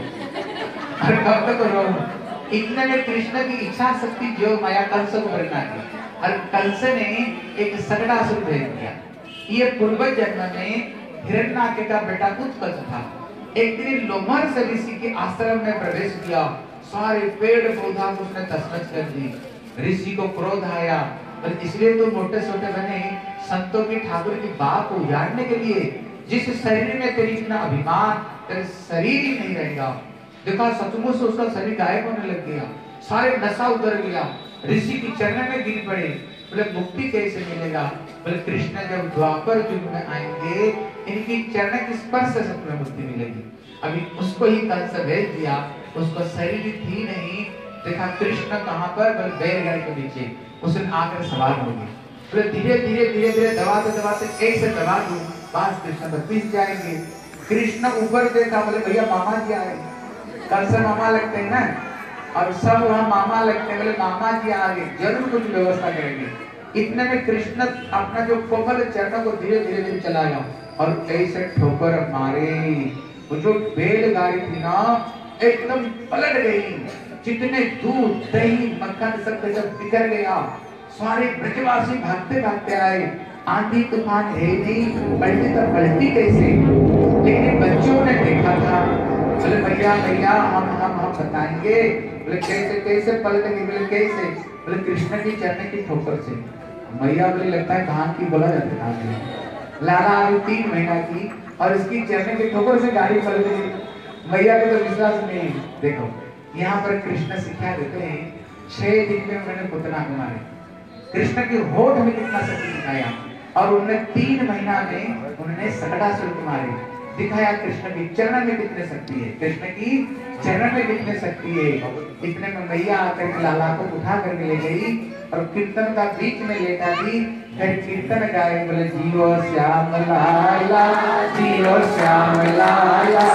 अरे कब तक रो। इतने में कृष्ण की इच्छा शक्ति जो माया कंस को करना थी, और कंस ने एक सगड़ासुर भेज दिया। ये पूर्व जन्म में हिरण्याक्ष का बेटा उत्कच था। एक दिन लोमहर्ष ऋषि के आश्रम में प्रवेश किया, सारे पेड़ पौधा को उसने तसनस कर दी। ऋषि को क्रोध आया, और इसलिए तो मोटे सोटे बने संतों की ठाकुर की बात को उजाड़ने के लिए, जिस शरीर में तेरी इतना अभिमान, तेरे शरीर ही नहीं रहेगा। देखा सचमुच उसका शरीर गायब होने लग गया, सारे नशा उतर गया। ऋषि की चरण में गिर पड़े, बोले मुक्ति कैसे मिलेगा? बोले कृष्ण जब द्वापर युग में आएंगे, इनकी चरण के स्पर्श से तुम्हें मुक्ति मिलेगी। अभी उसको ही कंस भेज दिया, उसको शरीर थी नहीं। देखा कृष्ण कहाँ पर? बोले बैलगाड़ी के नीचे, उसने आकर सवार हो गए। बोले धीरे धीरे धीरे धीरे दबाते दबाते एक से दबा दूं, पास कृष्ण पर पीस जाएंगे। कृष्ण ऊपर देखा, बोले भैया मामा जी आए। कंस मामा लगते हैं ना, और सब वहाँ मामा लगते हैं। बोले मामा जी आ गए, जरूर कुछ व्यवस्था करेंगे। इतने में कृष्ण अपना जो कोमल चरण को धीरे धीरे धीरे चलाया, और ऐसे ठोकर मारे, वो जो बैलगाड़ी थी ना एकदम पलट गई। जितने दूध दही मक्खन सब जब बिखर गया, सारे ब्रजवासी भागते भागते आए। आंधी तूफान है नहीं, पलटी तो पलटी कैसे? लेकिन बच्चों ने देखा था। बोले भैया भैया हम बताएंगे। बोले कैसे कैसे पलटेंगे? बोले कैसे? बोले कृष्ण की चरण की ठोकर से। मैया बोले लगता है धान की बोला जाता है, लाला अभी 3 महीना की, और इसकी चरण की ठोकर से गाड़ी पलट गई। मैया को तो विश्वास नहीं। देखो यहाँ पर कृष्ण शिक्षा देते हैं, 6 दिन में उन्होंने पुतना को मारे। कृष्ण के होठ में कितना शक्ति दिखाया, और उन्होंने 3 महीना में उन्होंने सकटासुर को मारे। दिखाया कृष्ण की चरण में कितनी शक्ति है, कृष्ण की चरण में कितनी शक्ति है। इतने में मैया आकर के लाला को उठा करके ले गई, और कीर्तन का बीच में लेटा दी। फिर कीर्तन गाए, बोले जियो श्याम लाला, जियो श्याम लाला,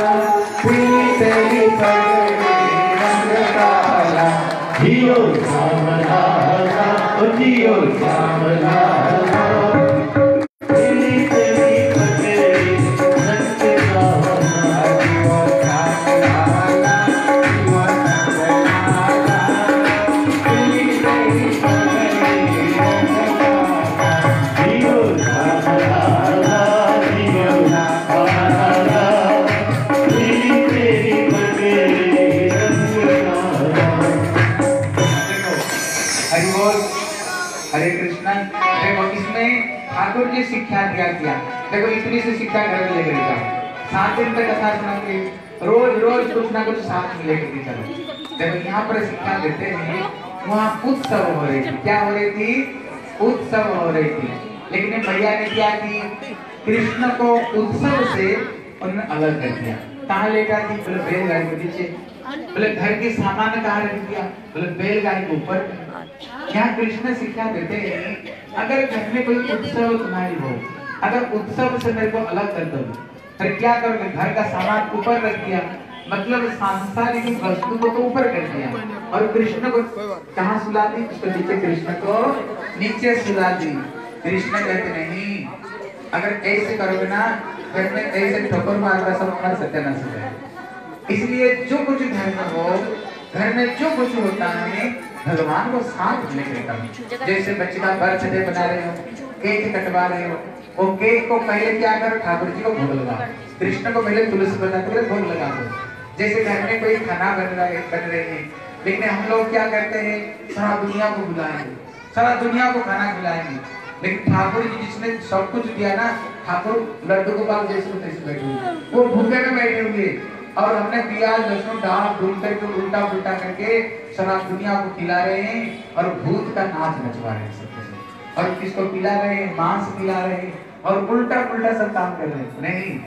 तेरी काला, जियो श्याम लाला, जियो श्याम लाला। ठाकुर जी शिक्षा दिया किया। देखो इतनी सी शिक्षा घर में लेकर जाओ, 7 दिन तक कथा सुनाओगे, रोज रोज कुछ ना कुछ साथ में लेकर चलो। देखो यहाँ पर शिक्षा देते हैं, वहाँ उत्सव हो रही थी। क्या हो रही थी? उत्सव हो रही थी। लेकिन भैया ने क्या की? कृष्ण को उत्सव से उन्होंने अलग कर दिया। कहाँ लेकर थी? बोले बैलगाड़ी के पीछे। बोले घर के सामान कहाँ रख दिया? बोले बैलगाड़ी के ऊपर। यहाँ कृष्ण शिक्षा देते हैं, अगर घर में कोई उत्सव तुम्हारी हो, अगर उत्सव से मेरे को अलग कर दो, फिर क्या करोगे? घर का सामान ऊपर रख दिया, मतलब सांसारिक वस्तु को तो ऊपर कर दिया, और कृष्ण को कहाँ सुला दी? उसको नीचे, कृष्ण को नीचे सुला दी। कृष्ण कहते नहीं, अगर ऐसे करोगे ना, घर में ऐसे ठोकर मारना सब हमारा सत्यानाश हो जाएगा। इसलिए जो कुछ घर में हो, घर में जो कुछ होता है, भगवान को साथ लेकर करो। जैसे बच्चे का बर्थडे बना रहे हो, केक कटवा रहे हो, वो केक को पहले क्या करो? ठाकुर जी को भोग लगाओ। कृष्ण को पहले तुलसी बताते हुए भोग लगा दो। जैसे घर में कोई खाना बन रहे हैं, लेकिन हम लोग क्या करते हैं? सारा दुनिया को बुलाएंगे, सारा दुनिया को खाना खिलाएंगे, लेकिन ठाकुर जी जिसने सब कुछ दिया ना, ठाकुर लड्डू गोपाल जैसे तैसे बैठे हुए, वो भूखे में बैठे हुए, और हमने प्याज लहसुन डाल डूल करके उल्टा पुल्टा करके सारा दुनिया को खिला रहे हैं, और भूत का नाच नचवा रहे हैं सबसे। और किसको पिला रहे हैं? मांस पिला रहे हैं, और उल्टा पुल्टा सब काम कर रहे हैं। नहीं,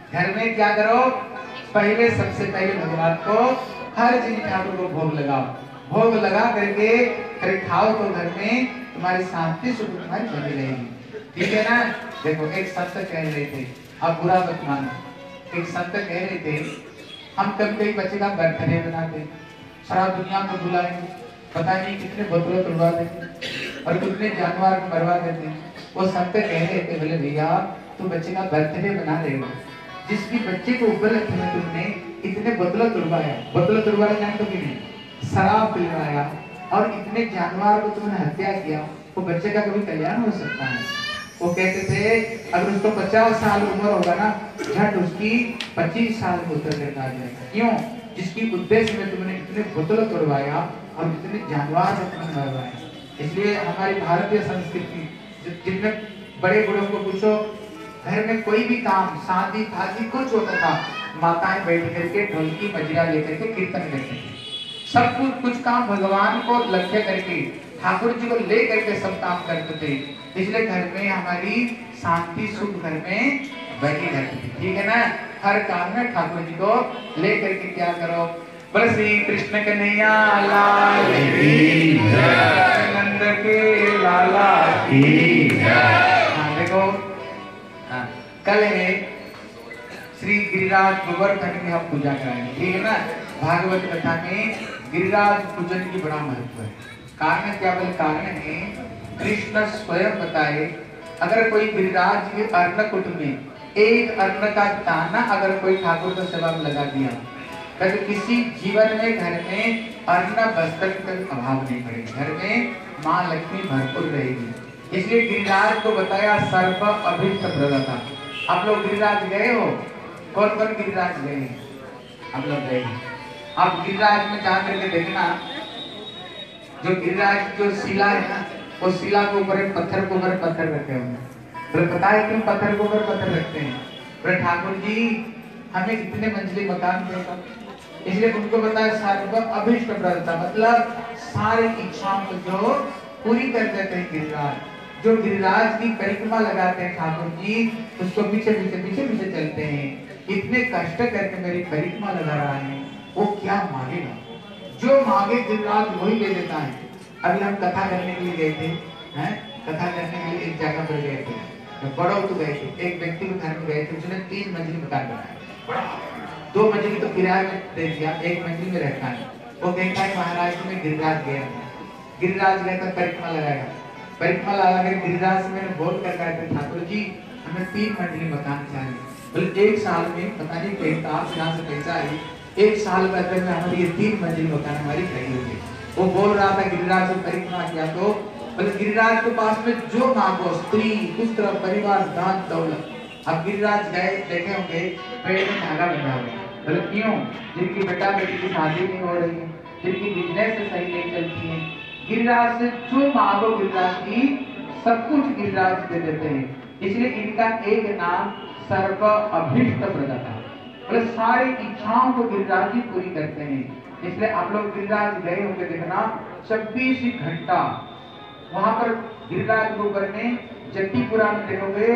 घर में क्या करो, पहले सबसे पहले भगवान को हर चीज ठाकुर को भोग लगाओ। भोग लगा करके फिर खाओ तो घर में तुम्हारी शांति सुख तुम्हारी बनी रहेगी। ठीक है ना। देखो एक संत कह रहे थे, अब बुरा मत मानो, एक संत कह रहे थे हम कभी कभी बच्चे का बर्थडे बनाते, सारा दुनिया को बुलाएंगे, पता नहीं कितने बोतलों तोड़वा देते और कितने जानवर को मरवा देते। वो संत कह रहे थे, बोले भैया तुम बच्चे का बर्थडे बना रहे हो, जिसकी बच्चे को उपलक्ष्य में तुमने इतने बोतलों तोड़वाया, बोतलों तोड़वाया जान तो नहीं, शराब पिलवाया और इतने जानवर को तुमने हत्या किया, वो बच्चे का कभी कल्याण हो सकता है? वो कहते थे अगर उसको 50 साल उम्र होगा ना, झट उसकी 25 साल में उतर कर आ जाएगा। क्यों? जिसकी उद्देश्य में तुमने इतने बोतलों तोड़वाया और इतने जानवर को तुमने मरवाया। इसलिए हमारी भारतीय संस्कृति, जितने बड़े बूढ़ों को पूछो, घर में कोई भी काम, शादी फादी कुछ होता था, माताएं बैठ करके ढोलकी मजीरा लेकर के कीर्तन करती थी। सब कुछ काम भगवान को लक्ष्य करके, ठाकुर जी को ले करके सब काम करते थे। इसलिए घर में हमारी शांति सुख घर में बनी रहती थी। ठीक है ना। हर काम में ठाकुर जी को ले करके क्या करो, बोले श्री कृष्ण कन्हैया लाल की जय, नंद के लाला की जय। हाँ देखो, कल है श्री गिरिराज गोवर्धन की हम पूजा कराएंगे। ठीक है ना। भागवत कथा में गिरिराज पूजन की बड़ा महत्व है। कारण क्या? बोले कारण है कृष्ण स्वयं बताए, अगर कोई गिरिराज के अन्नकूट में एक अन्न का दाना अगर कोई ठाकुर को सेवा में लगा दिया, तो किसी जीवन में घर में अन्न वस्त्र का अभाव नहीं पड़ेगा, घर में माँ लक्ष्मी भरपूर रहेगी। इसलिए गिरिराज को बताया सर्व अभीष्ट प्रदाता। आप लोग गिरिराज गए हो? कौन कौन गिरिराज गए? आप लोग गए? आप गिरिराज में जा करके देखना, जो गिरिराज जो शिला है ना, वो शिला के ऊपर पत्थर के ऊपर पत्थर रखे होंगे। तो पता है क्यों पत्थर के ऊपर पत्थर रखते हैं? बोले ठाकुर जी हमें कितने मंजिली मकान देगा, इसलिए उनको बताया सर्व अभीष्ट प्रदाता, मतलब सारी इच्छाओं को जो पूरी कर देते हैं गिरिराज। जो गिरिराज की परिक्रमा लगाते हैं ठाकुर जी, उसको पीछे पीछे पीछे पीछे चलते हैं। इतने कष्ट करके मेरी परिक्रमा लगा रहा है, वो क्या मांगेगा? जो मांगे गिरिराज वही दे देता है। अभी हम कथा करने के लिए गए थे, हैं? कथा करने के लिए एक जगह पर गए थे, तो बड़ो तो गए थे, एक व्यक्ति के घर में गए थे, उसने 3 मंजिल मकान बनाया, 2 मंजिल तो किराए में दे दिया, 1 मंजिल में रहता है। वो कहता है महाराज में गिरिराज गया, गिरिराज गया तो परिक्रमा लगाया, परिक्रमा लगा कर गिरिराज से मैंने बोल कर कहा था ठाकुर जी हमें 3 मंजिली मकान चाहिए। बोले 1 साल में पता नहीं कहता आप यहाँ से पैसा आई, 1 साल के अंदर में हमारी ये 3 मंजिल मकान हमारी खड़ी होगी। वो बोल रहा था गिरिराज से परिक्रमा किया तो बोले गिरिराज के पास में जो मांगो, स्त्री पुत्र परिवार दान दौलत। अब गिरिराज गए देखे होंगे पेड़ में धागा बंधा हुआ, बोले क्यों? जिनकी बेटा बेटी की शादी नहीं हो रही है, जिनकी बिजनेस सही नहीं चलती है, गिरिराज से जो मांगो गिरिराज की सब कुछ गिरिराज दे देते हैं। इसलिए इनका एक नाम सर्व अभीष्ट प्रदाता, बोले सारी इच्छाओं को गिरिराज जी पूरी करते हैं। इसलिए आप लोग गिरिराज गए होंगे देखना, 24 घंटा वहां पर गिरिराज के ऊपर में जट्टीपुरा में देखोगे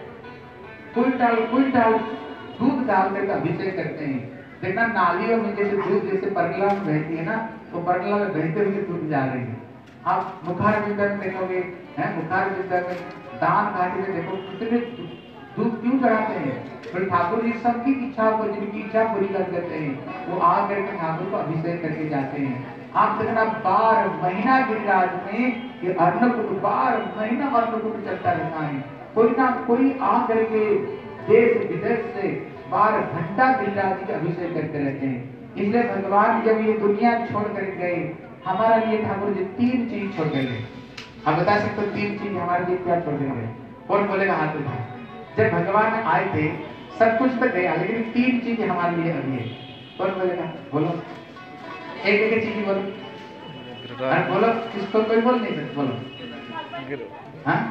कुंटल कुंटल दूध डाल करके अभिषेक करते हैं। देखना नालियों में जैसे दूध जैसे परगला में बहती है ना, तो परगला में बहते हुए दूध जा रही है। आप मुखार विद्या में देखोगे, है मुखार विद्या में दान घाटी में देखो कितने दूध क्यों चढ़ाते हैं? तो ठाकुर जी सबकी इच्छा को, जिनकी इच्छा पूरी कर देते हैं, वो आ करके ठाकुर को अभिषेक करके जाते हैं। आप देखना 12 महीना गिरिराज में ये अन्नकूट 12 महीना अन्नकूट चलता रहता है। कोई ना कोई आ करके देश विदेश से 12 घंटा गिरिराज जी का अभिषेक करते रहते हैं। इसलिए भगवान जब ये दुनिया छोड़ कर गए, हमारे लिए ठाकुर जी 3 चीज छोड़ कर गए। आप बता सकते हो 3 चीज हमारे लिए क्या छोड़ कर गए? कौन बोलेगा हाथ उठा? जब भगवान आए थे सब कुछ तो गया, लेकिन 3 चीज हमारे लिए अभी है। कौन बोलेगा? बोलो, एक एक चीज बोलो। अरे बोलो, किसको कोई बोल नहीं सकता, बोलो। हाँ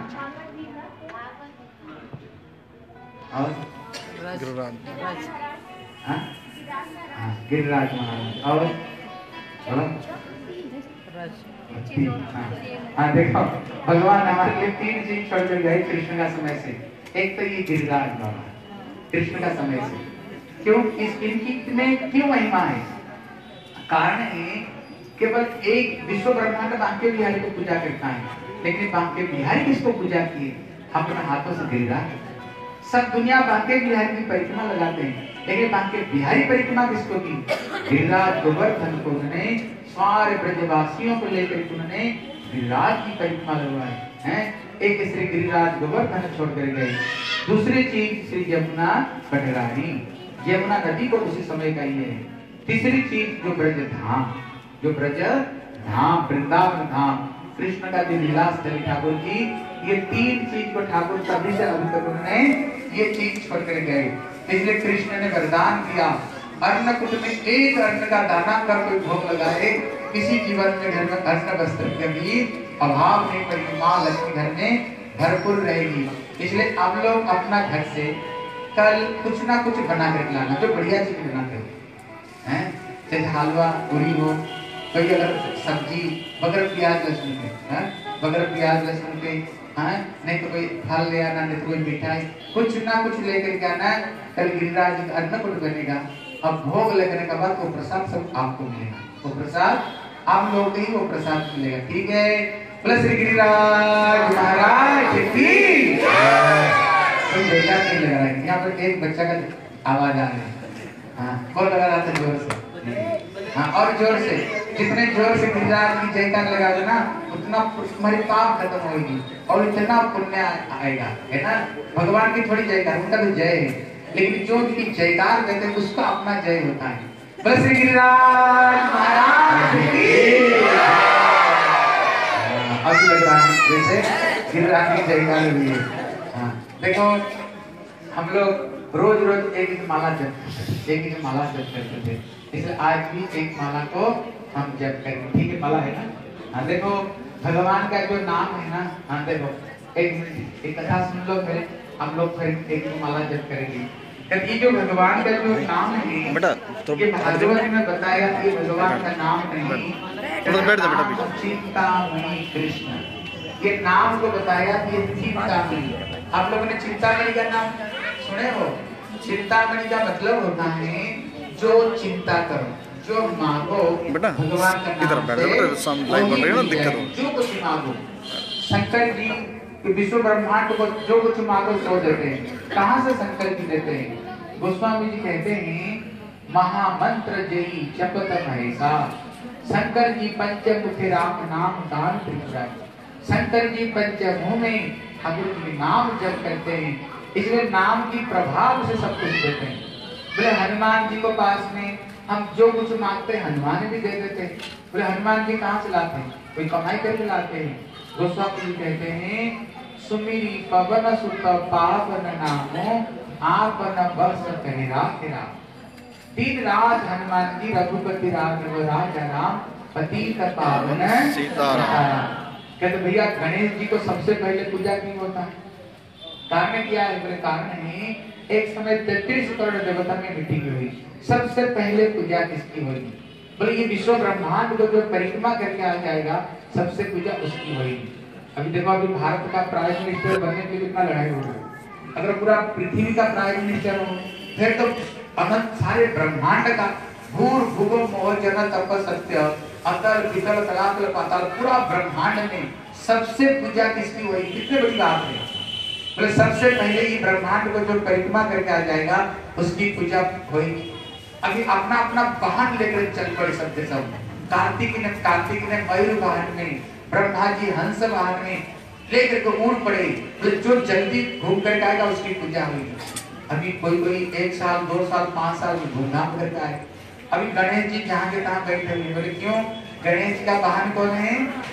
और गिरिराज महाराज और बोलो। हाँ देखो भगवान हमारे लिए 3 चीज छोड़ कर गए कृष्ण का समय से। एक तो ये गिरिराज बाबा, कृष्ण का समय से। क्यों इनकी में क्यों महिमा है? कारण है केवल एक विश्व ब्रह्मांड बांके बिहारी को पूजा करता है, लेकिन बांके बिहारी किसको पूजा किए? अपने हाथों से गिरिराज। सब दुनिया बांके बिहारी की परिक्रमा लगाते हैं, लेकिन बांके बिहारी परिक्रमा किसको की? गिरिराज गोवर्धन को उन्होंने सारे ब्रजवासियों को लेकर उन्होंने गिरिराज की परिक्रमा लगवाई है। एक श्री गिरिराज गोवर्धन छोड़कर गए, दूसरी चीज श्री यमुना पटरानी, यमुना नदी को उसी समय का ही है। तीसरी चीज जो ब्रज धाम, जो ब्रज धाम वृंदावन धाम, कृष्ण का जो लीला स्थल ठाकुर जी, ये तीन चीज को ठाकुर सभी से अभी तक उन्होंने ये चीज छोड़ कर गए। इसलिए कृष्ण ने वरदान दिया, अन्नकूट में एक अन्न का दाना कर कोई भोग लगाए, किसी जीवन में घर में अन्न वस्त्र के भी अभाव नहीं पड़ेगी, माँ लक्ष्मी घर में भरपूर रहेगी। इसलिए आप लोग अपना घर से कल कुछ ना कुछ बना कर लाना, जो बढ़िया चीज बना कर, हैं जैसे हलवा पूरी हो, कोई अगर सब्जी बगैर प्याज लहसुन के, हैं बगैर प्याज लहसुन के, हैं नहीं तो कोई फल ले आना, नहीं तो कोई मिठाई, कुछ ना कुछ लेकर के आना। कल गिरिराज जी का अन्नकूट बनेगा, अब भोग लगने के बाद वो प्रसाद सब आपको मिलेगा, वो प्रसाद आप लोगों को ही वो प्रसाद मिलेगा। ठीक है, बोले श्री गिरिराज महाराज की। कोई बेटा नहीं लगा रहा है यहाँ पर, एक बच्चा का आवाज आ रही है। हाँ कौन लगा रहा था जोर से? हाँ और जोर से, जितने जोर से गिरिराज की जयकार लगाओगे ना, उतना तुम्हारी पाप खत्म होगी और इतना पुण्य आएगा, है ना। भगवान की थोड़ी जयकार, उनका तो जय है, लेकिन जो उनकी जयकार कहते हैं उसका अपना जय होता है। बस श्री गिरिराज महाराज की। अभी लग रहा है जैसे गिरिराज की जयकार हुई है। हाँ देखो, हम लोग रोज रोज एक माला जप करते थे, इसलिए आज भी एक माला को हम जप करेंगे। ठीक है, माला है ना। हाँ देखो, भगवान का जो नाम है ना, हाँ देखो एक मिनट एक कथा सुन लो, फिर हम लोग फिर एक माला जप करेंगे। ये जो भगवान का जो नाम है बेटा, तो ये भागवत में बताया कि भगवान का नाम नहीं, चिंतामणि कृष्ण, ये नाम को बताया कि ये चिंतामणि। आप लोगों ने चिंतामणि का नाम सुने हो? चिंतामणि का मतलब होता है जो चिंता करो, जो मांगो भगवान का नाम से, जो कुछ मांगो। शंकर जी विश्व ब्रह्मांड को जो कुछ मांगो सो देते हैं। कहाँ से शंकर जी देते हैं? गोस्वामी जी कहते हैं, महामंत्र जयी जपत महेशा, शंकर जी पंचमुखे राम नाम दान त्रिपुरारी। शंकर जी पंचमुख में ठाकुर जी नाम जप करते हैं, इसलिए नाम की प्रभाव से सब कुछ देते हैं। बोले हनुमान जी को पास में हम जो कुछ मांगते हैं हनुमान भी दे देते हैं। बोले हनुमान जी कहाँ से लाते हैं? कोई कमाई करके लाते हैं। गोस्वामी जी कहते हैं, सुमिरी पवन सुत पावन नामो आपन बस कहे राखेरा। दिन रात हनुमान जी रघुपति राघव राजा राम पतित पावन सीताराम। कहते भैया गणेश जी को सबसे पहले पूजा क्यों होता है? कारण क्या है? बोले कारण है, एक समय 33 करोड़ देवता में मीटिंग हुई, सबसे पहले पूजा किसकी होगी? बोले ये विश्व ब्रह्मांड को जो परिक्रमा करके आ जाएगा, सबसे पूजा उसकी होगी। अभी देखो, अभी भारत का प्राइम मिनिस्टर बनने के लिए कितना लड़ाई हो रहा है। अगर पूरा पृथ्वी का प्राइम मिनिस्टर हो, फिर तो अनंत सारे ब्रह्मांड का भूर भुव मोह जन तप सत्य अतल वितल तलातल पाताल, पूरा ब्रह्मांड में सबसे पूजा किसकी हुई? कितनी बड़ी बात है। बोले सबसे पहले ये ब्रह्मांड को जो परिक्रमा करके आ जाएगा उसकी पूजा होगी। अभी अपना अपना वाहन लेकर चल पड़े सबके सब। कार्तिक ने मयूर वाहन में, ब्रह्मा जी हंस वाहन में लेकर के उड़ पड़े। तो जो जल्दी घूम कर आएगा उसकी पूजा हुई। अभी कोई 1 साल 2 साल 5 साल में धूमधाम करके आए। अभी गणेश जी जहाँ के तहाँ बैठे हुए। बोले क्यों? गणेश जी का वाहन कौन है?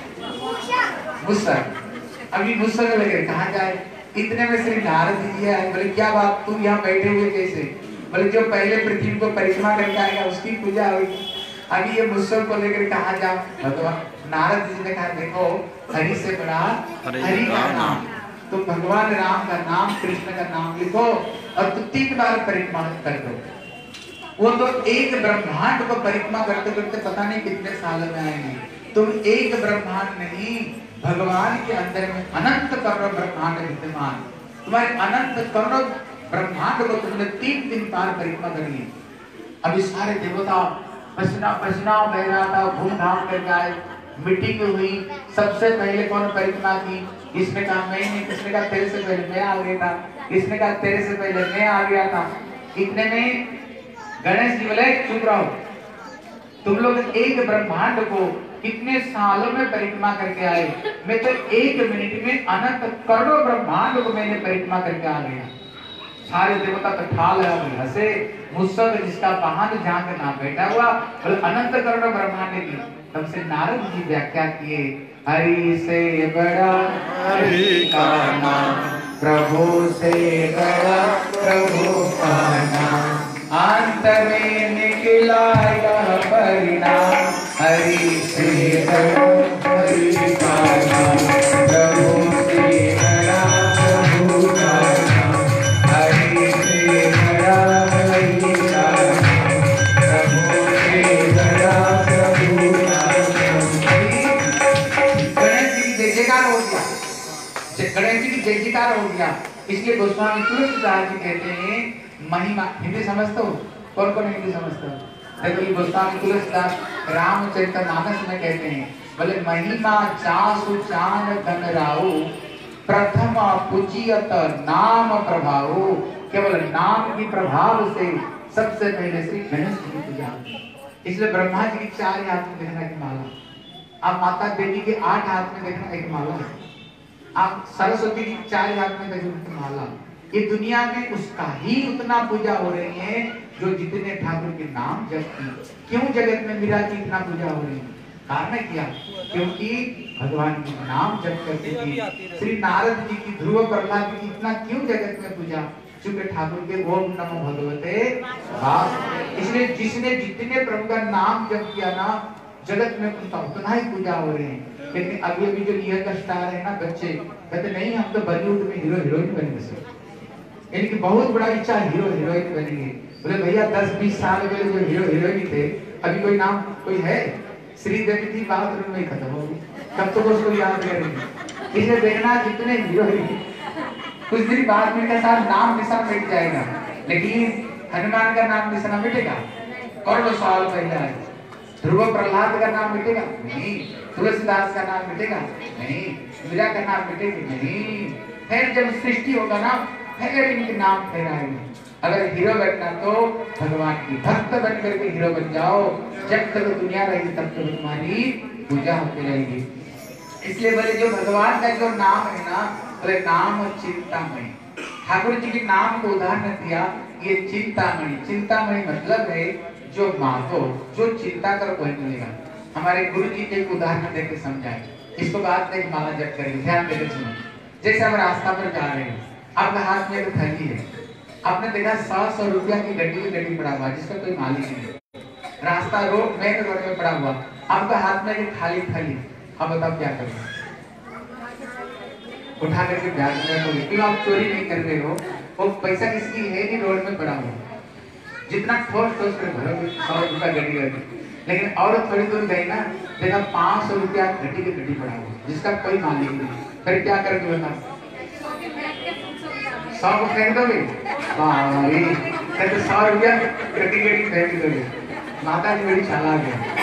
मूषक। अभी मूषक लगे कहाँ जाए? इतने में श्री नारद जी आए। बोले क्या बात, तुम यहाँ बैठे हुए कैसे? बोले जो पहले पृथ्वी को परिक्रमा करके आएगा उसकी पूजा हुई। अभी ये मूषक को लेकर कहाँ जाओ? भगवान नारद जी ने कहा, देखो हरि से बड़ा हरि का नाम, तो भगवान राम का नाम, कृष्ण का नाम लिखो और तो 3 बार परिक्रमा कर दो। वो तो एक ब्रह्मांड को परिक्रमा करते करते पता नहीं कितने साल में आएंगे। तुम एक ब्रह्मांड नहीं, भगवान के अंदर में अनंत करोड़ ब्रह्मांड विद्यमान। तुम्हारे अनंत करोड़ ब्रह्मांड को तुमने 3 दिन पार परिक्रमा कर ली। अभी सारे देवता पसीना पसीना बह रहा था, घूम घाम करके आए, मीटिंग हुई। सबसे पहले कौन परिक्रमा की? इसने कहा मैं नहीं, इसने कहा तेरे से पहले मैं आ गया था, इसने कहा तेरे से पहले मैं आ गया था। इतने में गणेश जी बोले चुप रहो, तुम लोग एक ब्रह्मांड को कितने सालों में परिक्रमा करके आए, मैं तो 1 मिनट में अनंत करोड़ों ब्रह्मांड को मैंने परिक्रमा करके आ गया। सारे देवता तो ठाल हंसे, मुझसे जिसका वाहन जहाँ का नाम बैठा हुआ बोले अनंत करोड़ों ब्रह्मांड की। तब से नारद जी व्याख्या किए, हरि से बड़ा हरि का नाम, प्रभु से बड़ा प्रभु का नाम, अंत में निकला यह परिणाम, हरि से बड़ा हरि का नाम, प्रभु से बड़ा प्रभु का नाम, हरि से बड़ा हरि का नाम, प्रभु से बड़ा प्रभु का नाम। गणेश जी की जयकार हो गया, गणेश जी की जयकार हो गया। इसलिए गोस्वामी तुलसीदास जी कहते हैं महिमा, हिंदी समझते हो? कौन कौन हिंदी समझते हो? देखो गोस्वामी तुलसीदास रामचरितमानस में कहते हैं, बोले महिमा चासु चान धन राहु, प्रथम पूजियत नाम प्रभाव। केवल नाम की प्रभाव से सबसे पहले श्री गणेश जी की पूजा। इसलिए ब्रह्मा जी की 4 हाथ में देखना एक माला, आप माता देवी के 8 हाथ में देखना एक माला, आप सरस्वती की 4 हाथ में देखना माला। ये दुनिया में उसका ही उतना पूजा हो रही है जो जितने ठाकुर के नाम जप की। क्यों जगत में मीरा की इतना पूजा हो रही है? कारण क्या? क्योंकि भगवान के नाम जप करते थे। श्री नारद जी की, ध्रुव प्रहलाद की इतना क्यों जगत में पूजा? चूंकि ठाकुर के ओम नमो भगवते वासुदेवाय। इसलिए जिसने जितने प्रभु का नाम जप किया ना, जगत में उनका उतना ही पूजा हो रहे हैं। लेकिन अभी अभी जो यंग स्टार है ना बच्चे, कहते नहीं हम तो बॉलीवुड में हीरो हीरोइन बनेंगे, इनकी बहुत बड़ा इच्छा हीरो हीरोइन बनेंगे। बोले भैया 10-20 साल पहले जो हीरो हीरोइन थे, अभी कोई नाम कोई है? श्रीदेवी थी, बाथरूम में खत्म हो गई, तब तो उसको याद करेंगे। इसलिए देखना जितने हीरो कुछ दिन बाद में का साथ नाम निशान मिट जाएगा, लेकिन हनुमान का नाम निशान मिटेगा? करोड़ों साल पहले आए। ध्रुव प्रहलाद का नाम मिटेगा? नहीं। तुलसीदास का नाम मिटेगा? नहीं। मीरा का नाम मिटेगा? नहीं। फिर जब सृष्टि होगा ना, फिर इनके नाम फिर आएंगे। अगर हीरो बनना तो भगवान की भक्त बन करके हीरो बन जाओ। जब तक दुनिया रहेगी तब तक तुम्हारी पूजा होती रहेगी। इसलिए बोले जो भगवान का जो नाम है ना, बोले नाम चिंतामणि। ठाकुर जी के नाम को उदाहरण दिया, ये चिंतामणि। चिंतामणि मतलब है जो मांगो, जो चिंता करो वही मिलेगा। हमारे गुरु जी के उदाहरण देकर समझाए, इसको बात में माला जप करेंगे, ध्यान देकर सुनो। जैसे हम रास्ता पर जा रहे हैं, आपके हाथ में एक थैली है, आपने देखा 100 रुपया की गड्डी पड़ा हुआ जिसका कोई मालिक नहीं, रास्ता रोड मेन रोड में पड़ा हुआ, आपका हाथ में एक खाली थैली, अब बताओ क्या करोगे? उठा करके बैग में रखोगे? क्यों? आप चोरी नहीं कर रहे हो, वो पैसा किसकी है नहीं, रोड में पड़ा हुआ, जितना ठोस कर भरोगे 100 रुपया गड्डी रहती। लेकिन और थोड़ी दूर गई ना, देखा 500 रुपया गड्डी के गड्डी पड़ा हुआ जिसका कोई मालिक नहीं, फिर क्या करोगे बताओ? 100 को फेंक दोगे? तो 100 रुपया गड्डी फेंक दोगे। माता जी बड़ी चालाक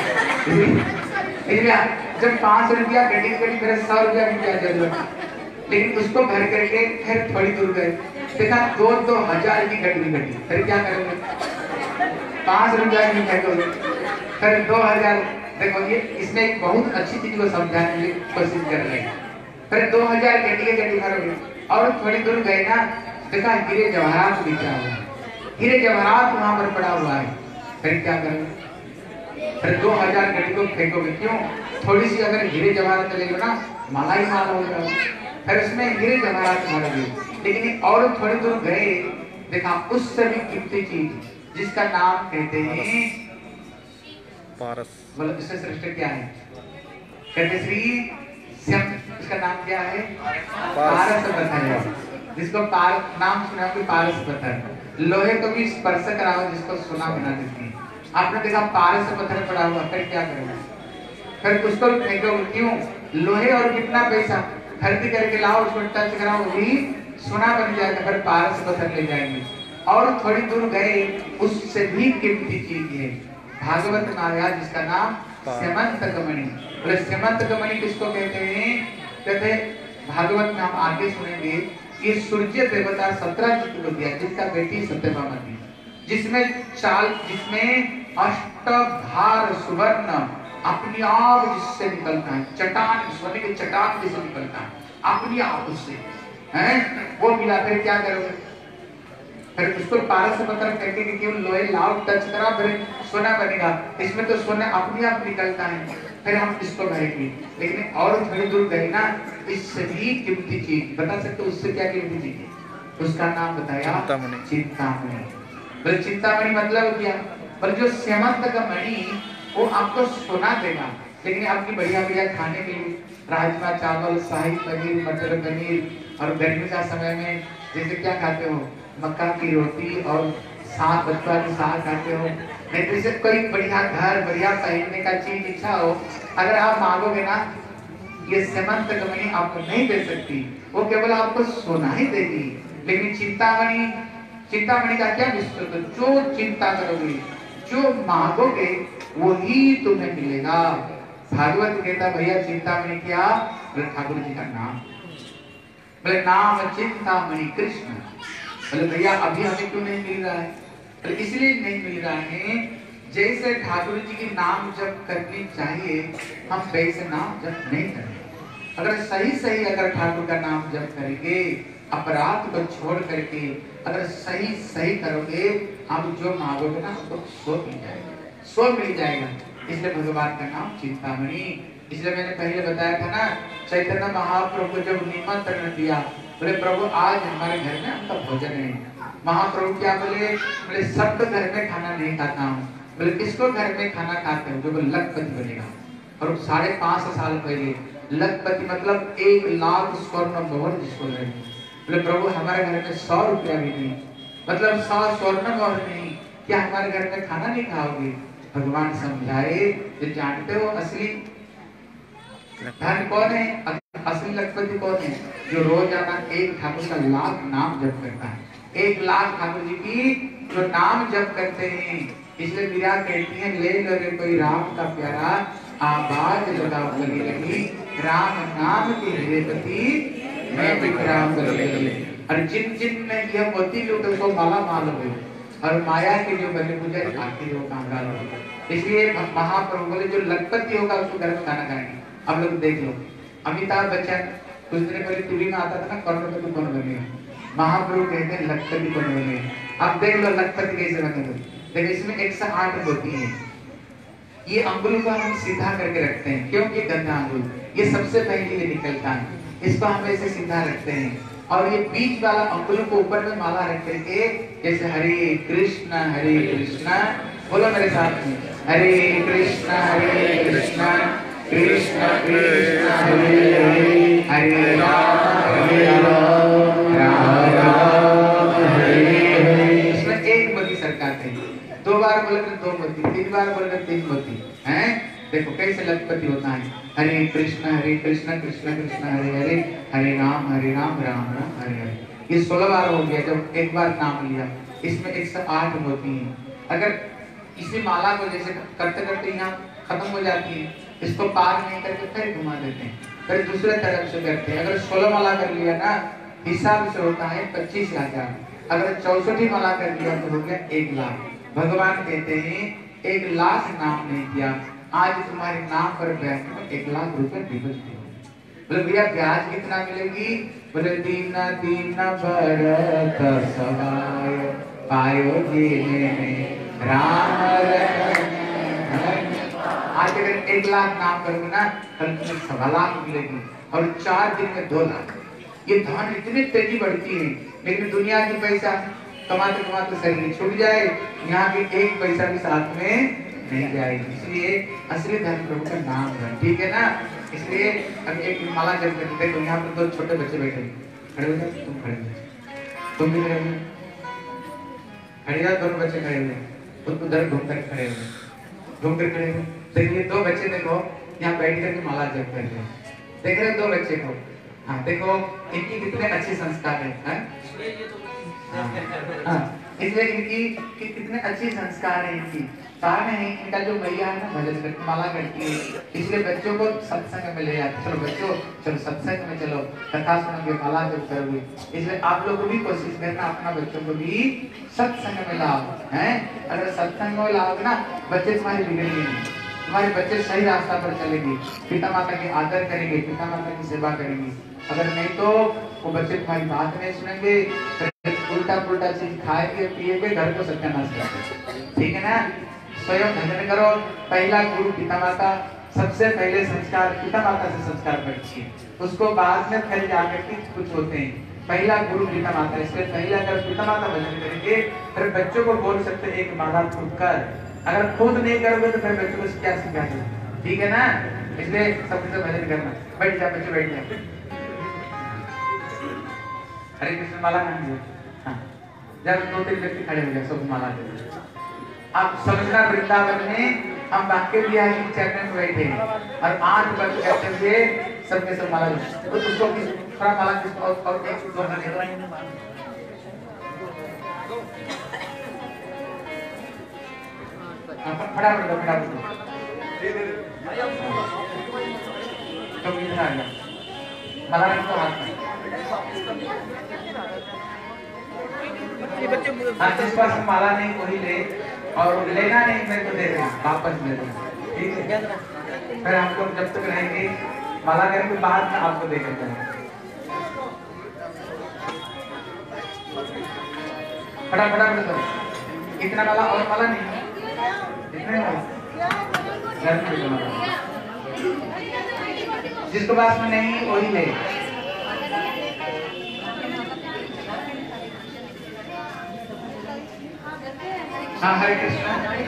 है। जब 500 रुपया गड्डी फिर 100 रुपया की क्या जरूरत? लेकिन उसको भर करके फिर थोड़ी दूर गए, देखा 2,000 की गड्डी, फिर क्या करोगे? 5 रुपया की फेंकोगे, फिर 2000। देखो ये इसमें एक बहुत अच्छी चीज को समझाने की कोशिश कर रहे हैं। फिर 2000 गड्डी भरोगे, और थोड़ी दूर गए ना, देखा हीरे जवाहरात बिखरा हुआ है, हीरे जवाहरात वहां पर पड़ा हुआ है, फिर क्या करोगे? फिर 2000 गड्डी को फेंकोगे। क्यों? थोड़ी सी अगर हीरे जवाहरात ले लो ना, माला ही माला हो जाएगा, फिर उसमें हीरे जवाहरात मारोगे। लेकिन और थोड़ी दूर गए, देखा उससे भी कीमती चीज जिसका नाम कहते हैं पारस। बोलो इससे श्रेष्ठ क्या है? कहते श्री श्याम, इसका नाम क्या है? पारस पत्थर है। जिसको नाम सुना कि पारस पत्थर, लोहे को भी स्पर्श कराओ जिसको सोना बना देती है। आपने देखा पारस पत्थर पड़ा हुआ, फिर क्या करोगे? फिर उसको फेंकोगे। क्यों? लोहे और कितना पैसा खरीद करके लाओ, उसको टच कराओ, भी सोना बन जाएगा, फिर पारस पत्थर ले जाएंगे। और थोड़ी दूर गए, उससे भी कीमती चीज है भागवत में आया जिसका नाम स्यमंतकमणि। बोले स्यमंतकमणि किसको कहते हैं? कहते भागवत में हम आगे सुनेंगे, ये सूर्य देवता 17 चित्र दिया जिसका बेटी सत्यभामा थी, जिसमें अष्टभार सुवर्ण अपनी आप जिससे निकलता है, चट्टान सोने के चट्टान जैसे निकलता है अपनी आप उससे, हैं वो मिला। फिर क्या करोगे? फिर उसको पारस पत्थर कहते कि केवल लोहे लाव टच करा फिर सोना बनेगा, इसमें तो सोना अपने आप निकलता है, फिर हम इसको भरेंगे। लेकिन और थोड़ी दूर गए ना, इससे भी कीमती चीज बता सकते हो, उससे क्या कीमती चीज है? उसका नाम बताया चिंतामणि। बोले चिंतामणि मतलब क्या? बोले जो स्यमंत का मणि वो आपको सोना देगा, लेकिन आपकी बढ़िया बढ़िया खाने के लिए राजमा चावल, शाही पनीर, मटर पनीर, और गर्मी का समय में जैसे क्या खाते हो, मक्का की रोटी और साग, बच्चा की साग खाते हो। नहीं तो जैसे कोई बढ़िया घर, बढ़िया पहनने का चीज इच्छा हो, अगर आप मांगोगे ना, ये स्यमंत कमनी आपको नहीं दे सकती, वो केवल आपको सोना ही देगी। लेकिन चिंतामणि, चिंतामणि का क्या विषय? तो जो चिंता करोगे, जो मांगोगे वही तुम्हें मिलेगा। भागवत कहता भैया चिंतामणि क्या? ठाकुर जी का नाम। बोले नाम चिंतामणि कृष्ण। बोले भैया अभी हमें क्यों नहीं मिल रहा है? बोले इसलिए नहीं मिल रहा है, जैसे ठाकुर जी की नाम जप करनी चाहिए हम वैसे नाम जप नहीं करेंगे। अगर सही अगर ठाकुर का नाम जप करेंगे, अपराध को छोड़ करके अगर सही करोगे, आप जो मांगोगे ना आपको सो मिल जाएगा, सो मिल जाएगा। इसलिए भगवान का नाम चिंतामणि। इसलिए मैंने पहले बताया था ना, चैतन्य महाप्रभु को जब निमंत्रण दिया, बोले प्रभु आज हमारे घर में आपका भोजन है। महाप्रभु क्या बोले? बोले सब तो घर में खाना नहीं खाता हूँ। बोले किसको घर में खाना खाते हो? जो बोले लखपति बनेगा। और 5.5 साल पहले लखपति मतलब 1 लाख स्वर्ण मोहर जिसको लगे। बोले प्रभु हमारे घर में 100 रुपया भी नहीं, मतलब 100 स्वर्ण मोहर नहीं, क्या हमारे घर में खाना नहीं खाओगे? भगवान समझाए, जो जानते हो असली धन कौन है, असली लखपति कौन है? जो रोजाना 1 ठाकुर का लाख नाम जप करता है। 1 लाख ठाकुर जी की जो नाम जप करते हैं। इसलिए मीरा कहती है, ले लो रे कोई राम का प्यारा, आवाज लगाओ गली लगी, राम नाम की हृदयपति मैं विक्राम गली लगी। और जिन ने यह मोती लूट उसको माला माल हो, और माया के जो बने पुजारी आखिर वो कांगाल हो। इसलिए महाप्रभु बोले जो लखपति होगा उसको गर्म खाना खाएंगे। अब लोग देख लो, अमिताभ बच्चन कुछ दिन पहले टीवी में आता था ना, करोड़पति कौन बनेगा? महाप्रभु कहते हैं लखपति कौन बनेगा। अब देख लो लखपति कैसे बनेगा। देखो इसमें 108 मोती है। ये अंगुल को हम सीधा करके रखते हैं, क्योंकि गंदा अंगुल ये सबसे पहले ये निकलता है, इसको हम ऐसे सीधा रखते हैं। और ये बीच वाला अंगुल को ऊपर में माला रख करके जैसे हरे कृष्ण बोलो मेरे साथ में, हरे कृष्ण कृष्ण कृष्ण हरे हरे, हरे राम राम राम हरे हरे। इसमें 1 मोती सरकार थे, 2 बार बोले तो 2 मोती, 3 बार बोले तो 3 मोती हैं। देखो कैसे लखपति होता है, हरे कृष्ण कृष्ण कृष्ण हरे हरे, हरे राम राम राम हरे हरे। ये 16 बार हो गया जब 1 बार नाम लिया। इसमें 108 मोती हैं। अगर इसी माला को जैसे करते करते यहाँ खत्म हो जाती है, इसको पार नहीं करके फिर घुमा देते हैं, फिर दूसरे तरफ से करते हैं। अगर 16 माला कर लिया ना, हिसाब से होता है 25,000। अगर 64 माला कर लिया तो हो गया 1 लाख। भगवान कहते हैं 1 लाख नाम नहीं दिया, आज तुम्हारे नाम पर बैंक में 1 लाख रुपए डिपॉजिट हो। बोले भैया ब्याज कितना मिलेगी? बोले दीन दीन भरत सहाय पायो जी राम। आज अगर 1 लाख नाम करोगे ना, कल तुम्हें 1.25 लाख मिलेगी, और 4 दिन में 2 लाख। ये धन इतनी तेजी बढ़ती है, लेकिन दुनिया की पैसा कमाते कमाते शरीर छूट जाए, यहाँ की 1 पैसा भी साथ में नहीं जाएगी। इसलिए असली धन प्रभु का नाम है, ठीक है ना। इसलिए अब एक माला जब करते देखो, यहाँ पर 2 छोटे बच्चे बैठे, खड़े हो जाओ, तुम खड़े हो जाओ, तुम भी खड़े हो, खड़े जाओ, दोनों बच्चे खड़े हुए, तुम उधर घूम कर खड़े हुए, घूम कर खड़े हुए। देखिए 2 बच्चे देखो यहाँ बैठ करके माला जप कर रहे हैं, देख रहे 2 बच्चे को। हाँ देखो इनकी कितने अच्छे संस्कार हैं। हाँ, इसलिए इनकी कितने अच्छे संस्कार हैं इनकी। कारण है इनका जो मैया है ना भजन करती माला करती है, इसलिए बच्चों को सत्संग में ले जाते। चलो बच्चों चलो सत्संग में चलो, कथा सुनोगे माला जब करोगे। इसलिए आप लोग को भी कोशिश करना अपना बच्चों को भी सत्संग में लाओ हैं। अगर सत्संग में लाओगे ना बच्चे तुम्हारे बिगड़ेंगे नहीं, तुम्हारे बच्चे सही रास्ता पर चलेंगे, पिता माता की आदर करेंगे, पिता माता की सेवा करेंगे। अगर नहीं तो वो बच्चे तुम्हारी बात नहीं सुनेंगे, उल्टा पुल्टा चीज खाएंगे पिएंगे, घर को सत्यानाश करेंगे। ठीक है ना। स्वयं भजन करो। पहला गुरु पिता माता, सबसे पहले संस्कार पिता माता से संस्कार पढ़िए, उसको बाद में फिर जाकर के कुछ होते हैं। पहला गुरु पिता माता, इसलिए पहले अगर पिता माता भजन करेंगे फिर बच्चों को बोल सकते एक माला खुद कर। अगर खुद नहीं करोगे तो फिर बच्चों को क्या सिखाएंगे। ठीक है ना। इसलिए सबसे भजन करना। बैठ जा बच्चे, बैठ जा। हरे कृष्ण माला खाएंगे। हाँ, जब 2-3 व्यक्ति खड़े हो जाए सब माला दे। आप समझना वृंदावन में हम वाक्य दिया है कि चरण में बैठे और 8 बंद करते हुए सबके सब माला तो उसको थोड़ा माला और एक दो फटाफट दो तो इधर आ गया माला रखो हाथ में। जिस पास माला नहीं वही ले, और लेना नहीं मेरे को दे देना, वापस ले देना। ठीक है। फिर हम लोग जब तक रहेंगे माला करके बाद में आपको दे देते हैं। फटाफट करो। इतना माला और माला नहीं, इतने जिसको पास में नहीं वही ले। हाँ हरे कृष्ण।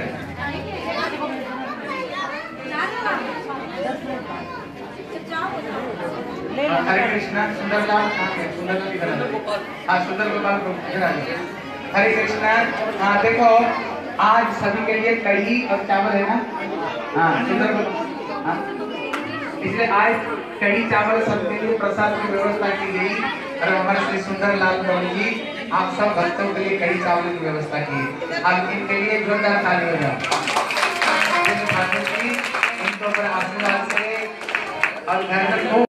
हरे कृष्ण। सुंदरलाल सुंदरलाल की तरह। हाँ सुंदर गोपाल को इधर आ जाओ। हरे कृष्ण। हाँ देखो आज सभी के लिए कढ़ी और चावल है ना। हाँ सुंदर गोपाल। हाँ इसलिए आज कढ़ी चावल सबके लिए प्रसाद की व्यवस्था की गई और हमारे श्री सुंदरलाल गौड़ जी आप सब भक्तों के लिए कढ़ी चावल की व्यवस्था की। आप इनके लिए जोरदार ताली हो जाओ। इनको पर आशीर्वाद करें और घर में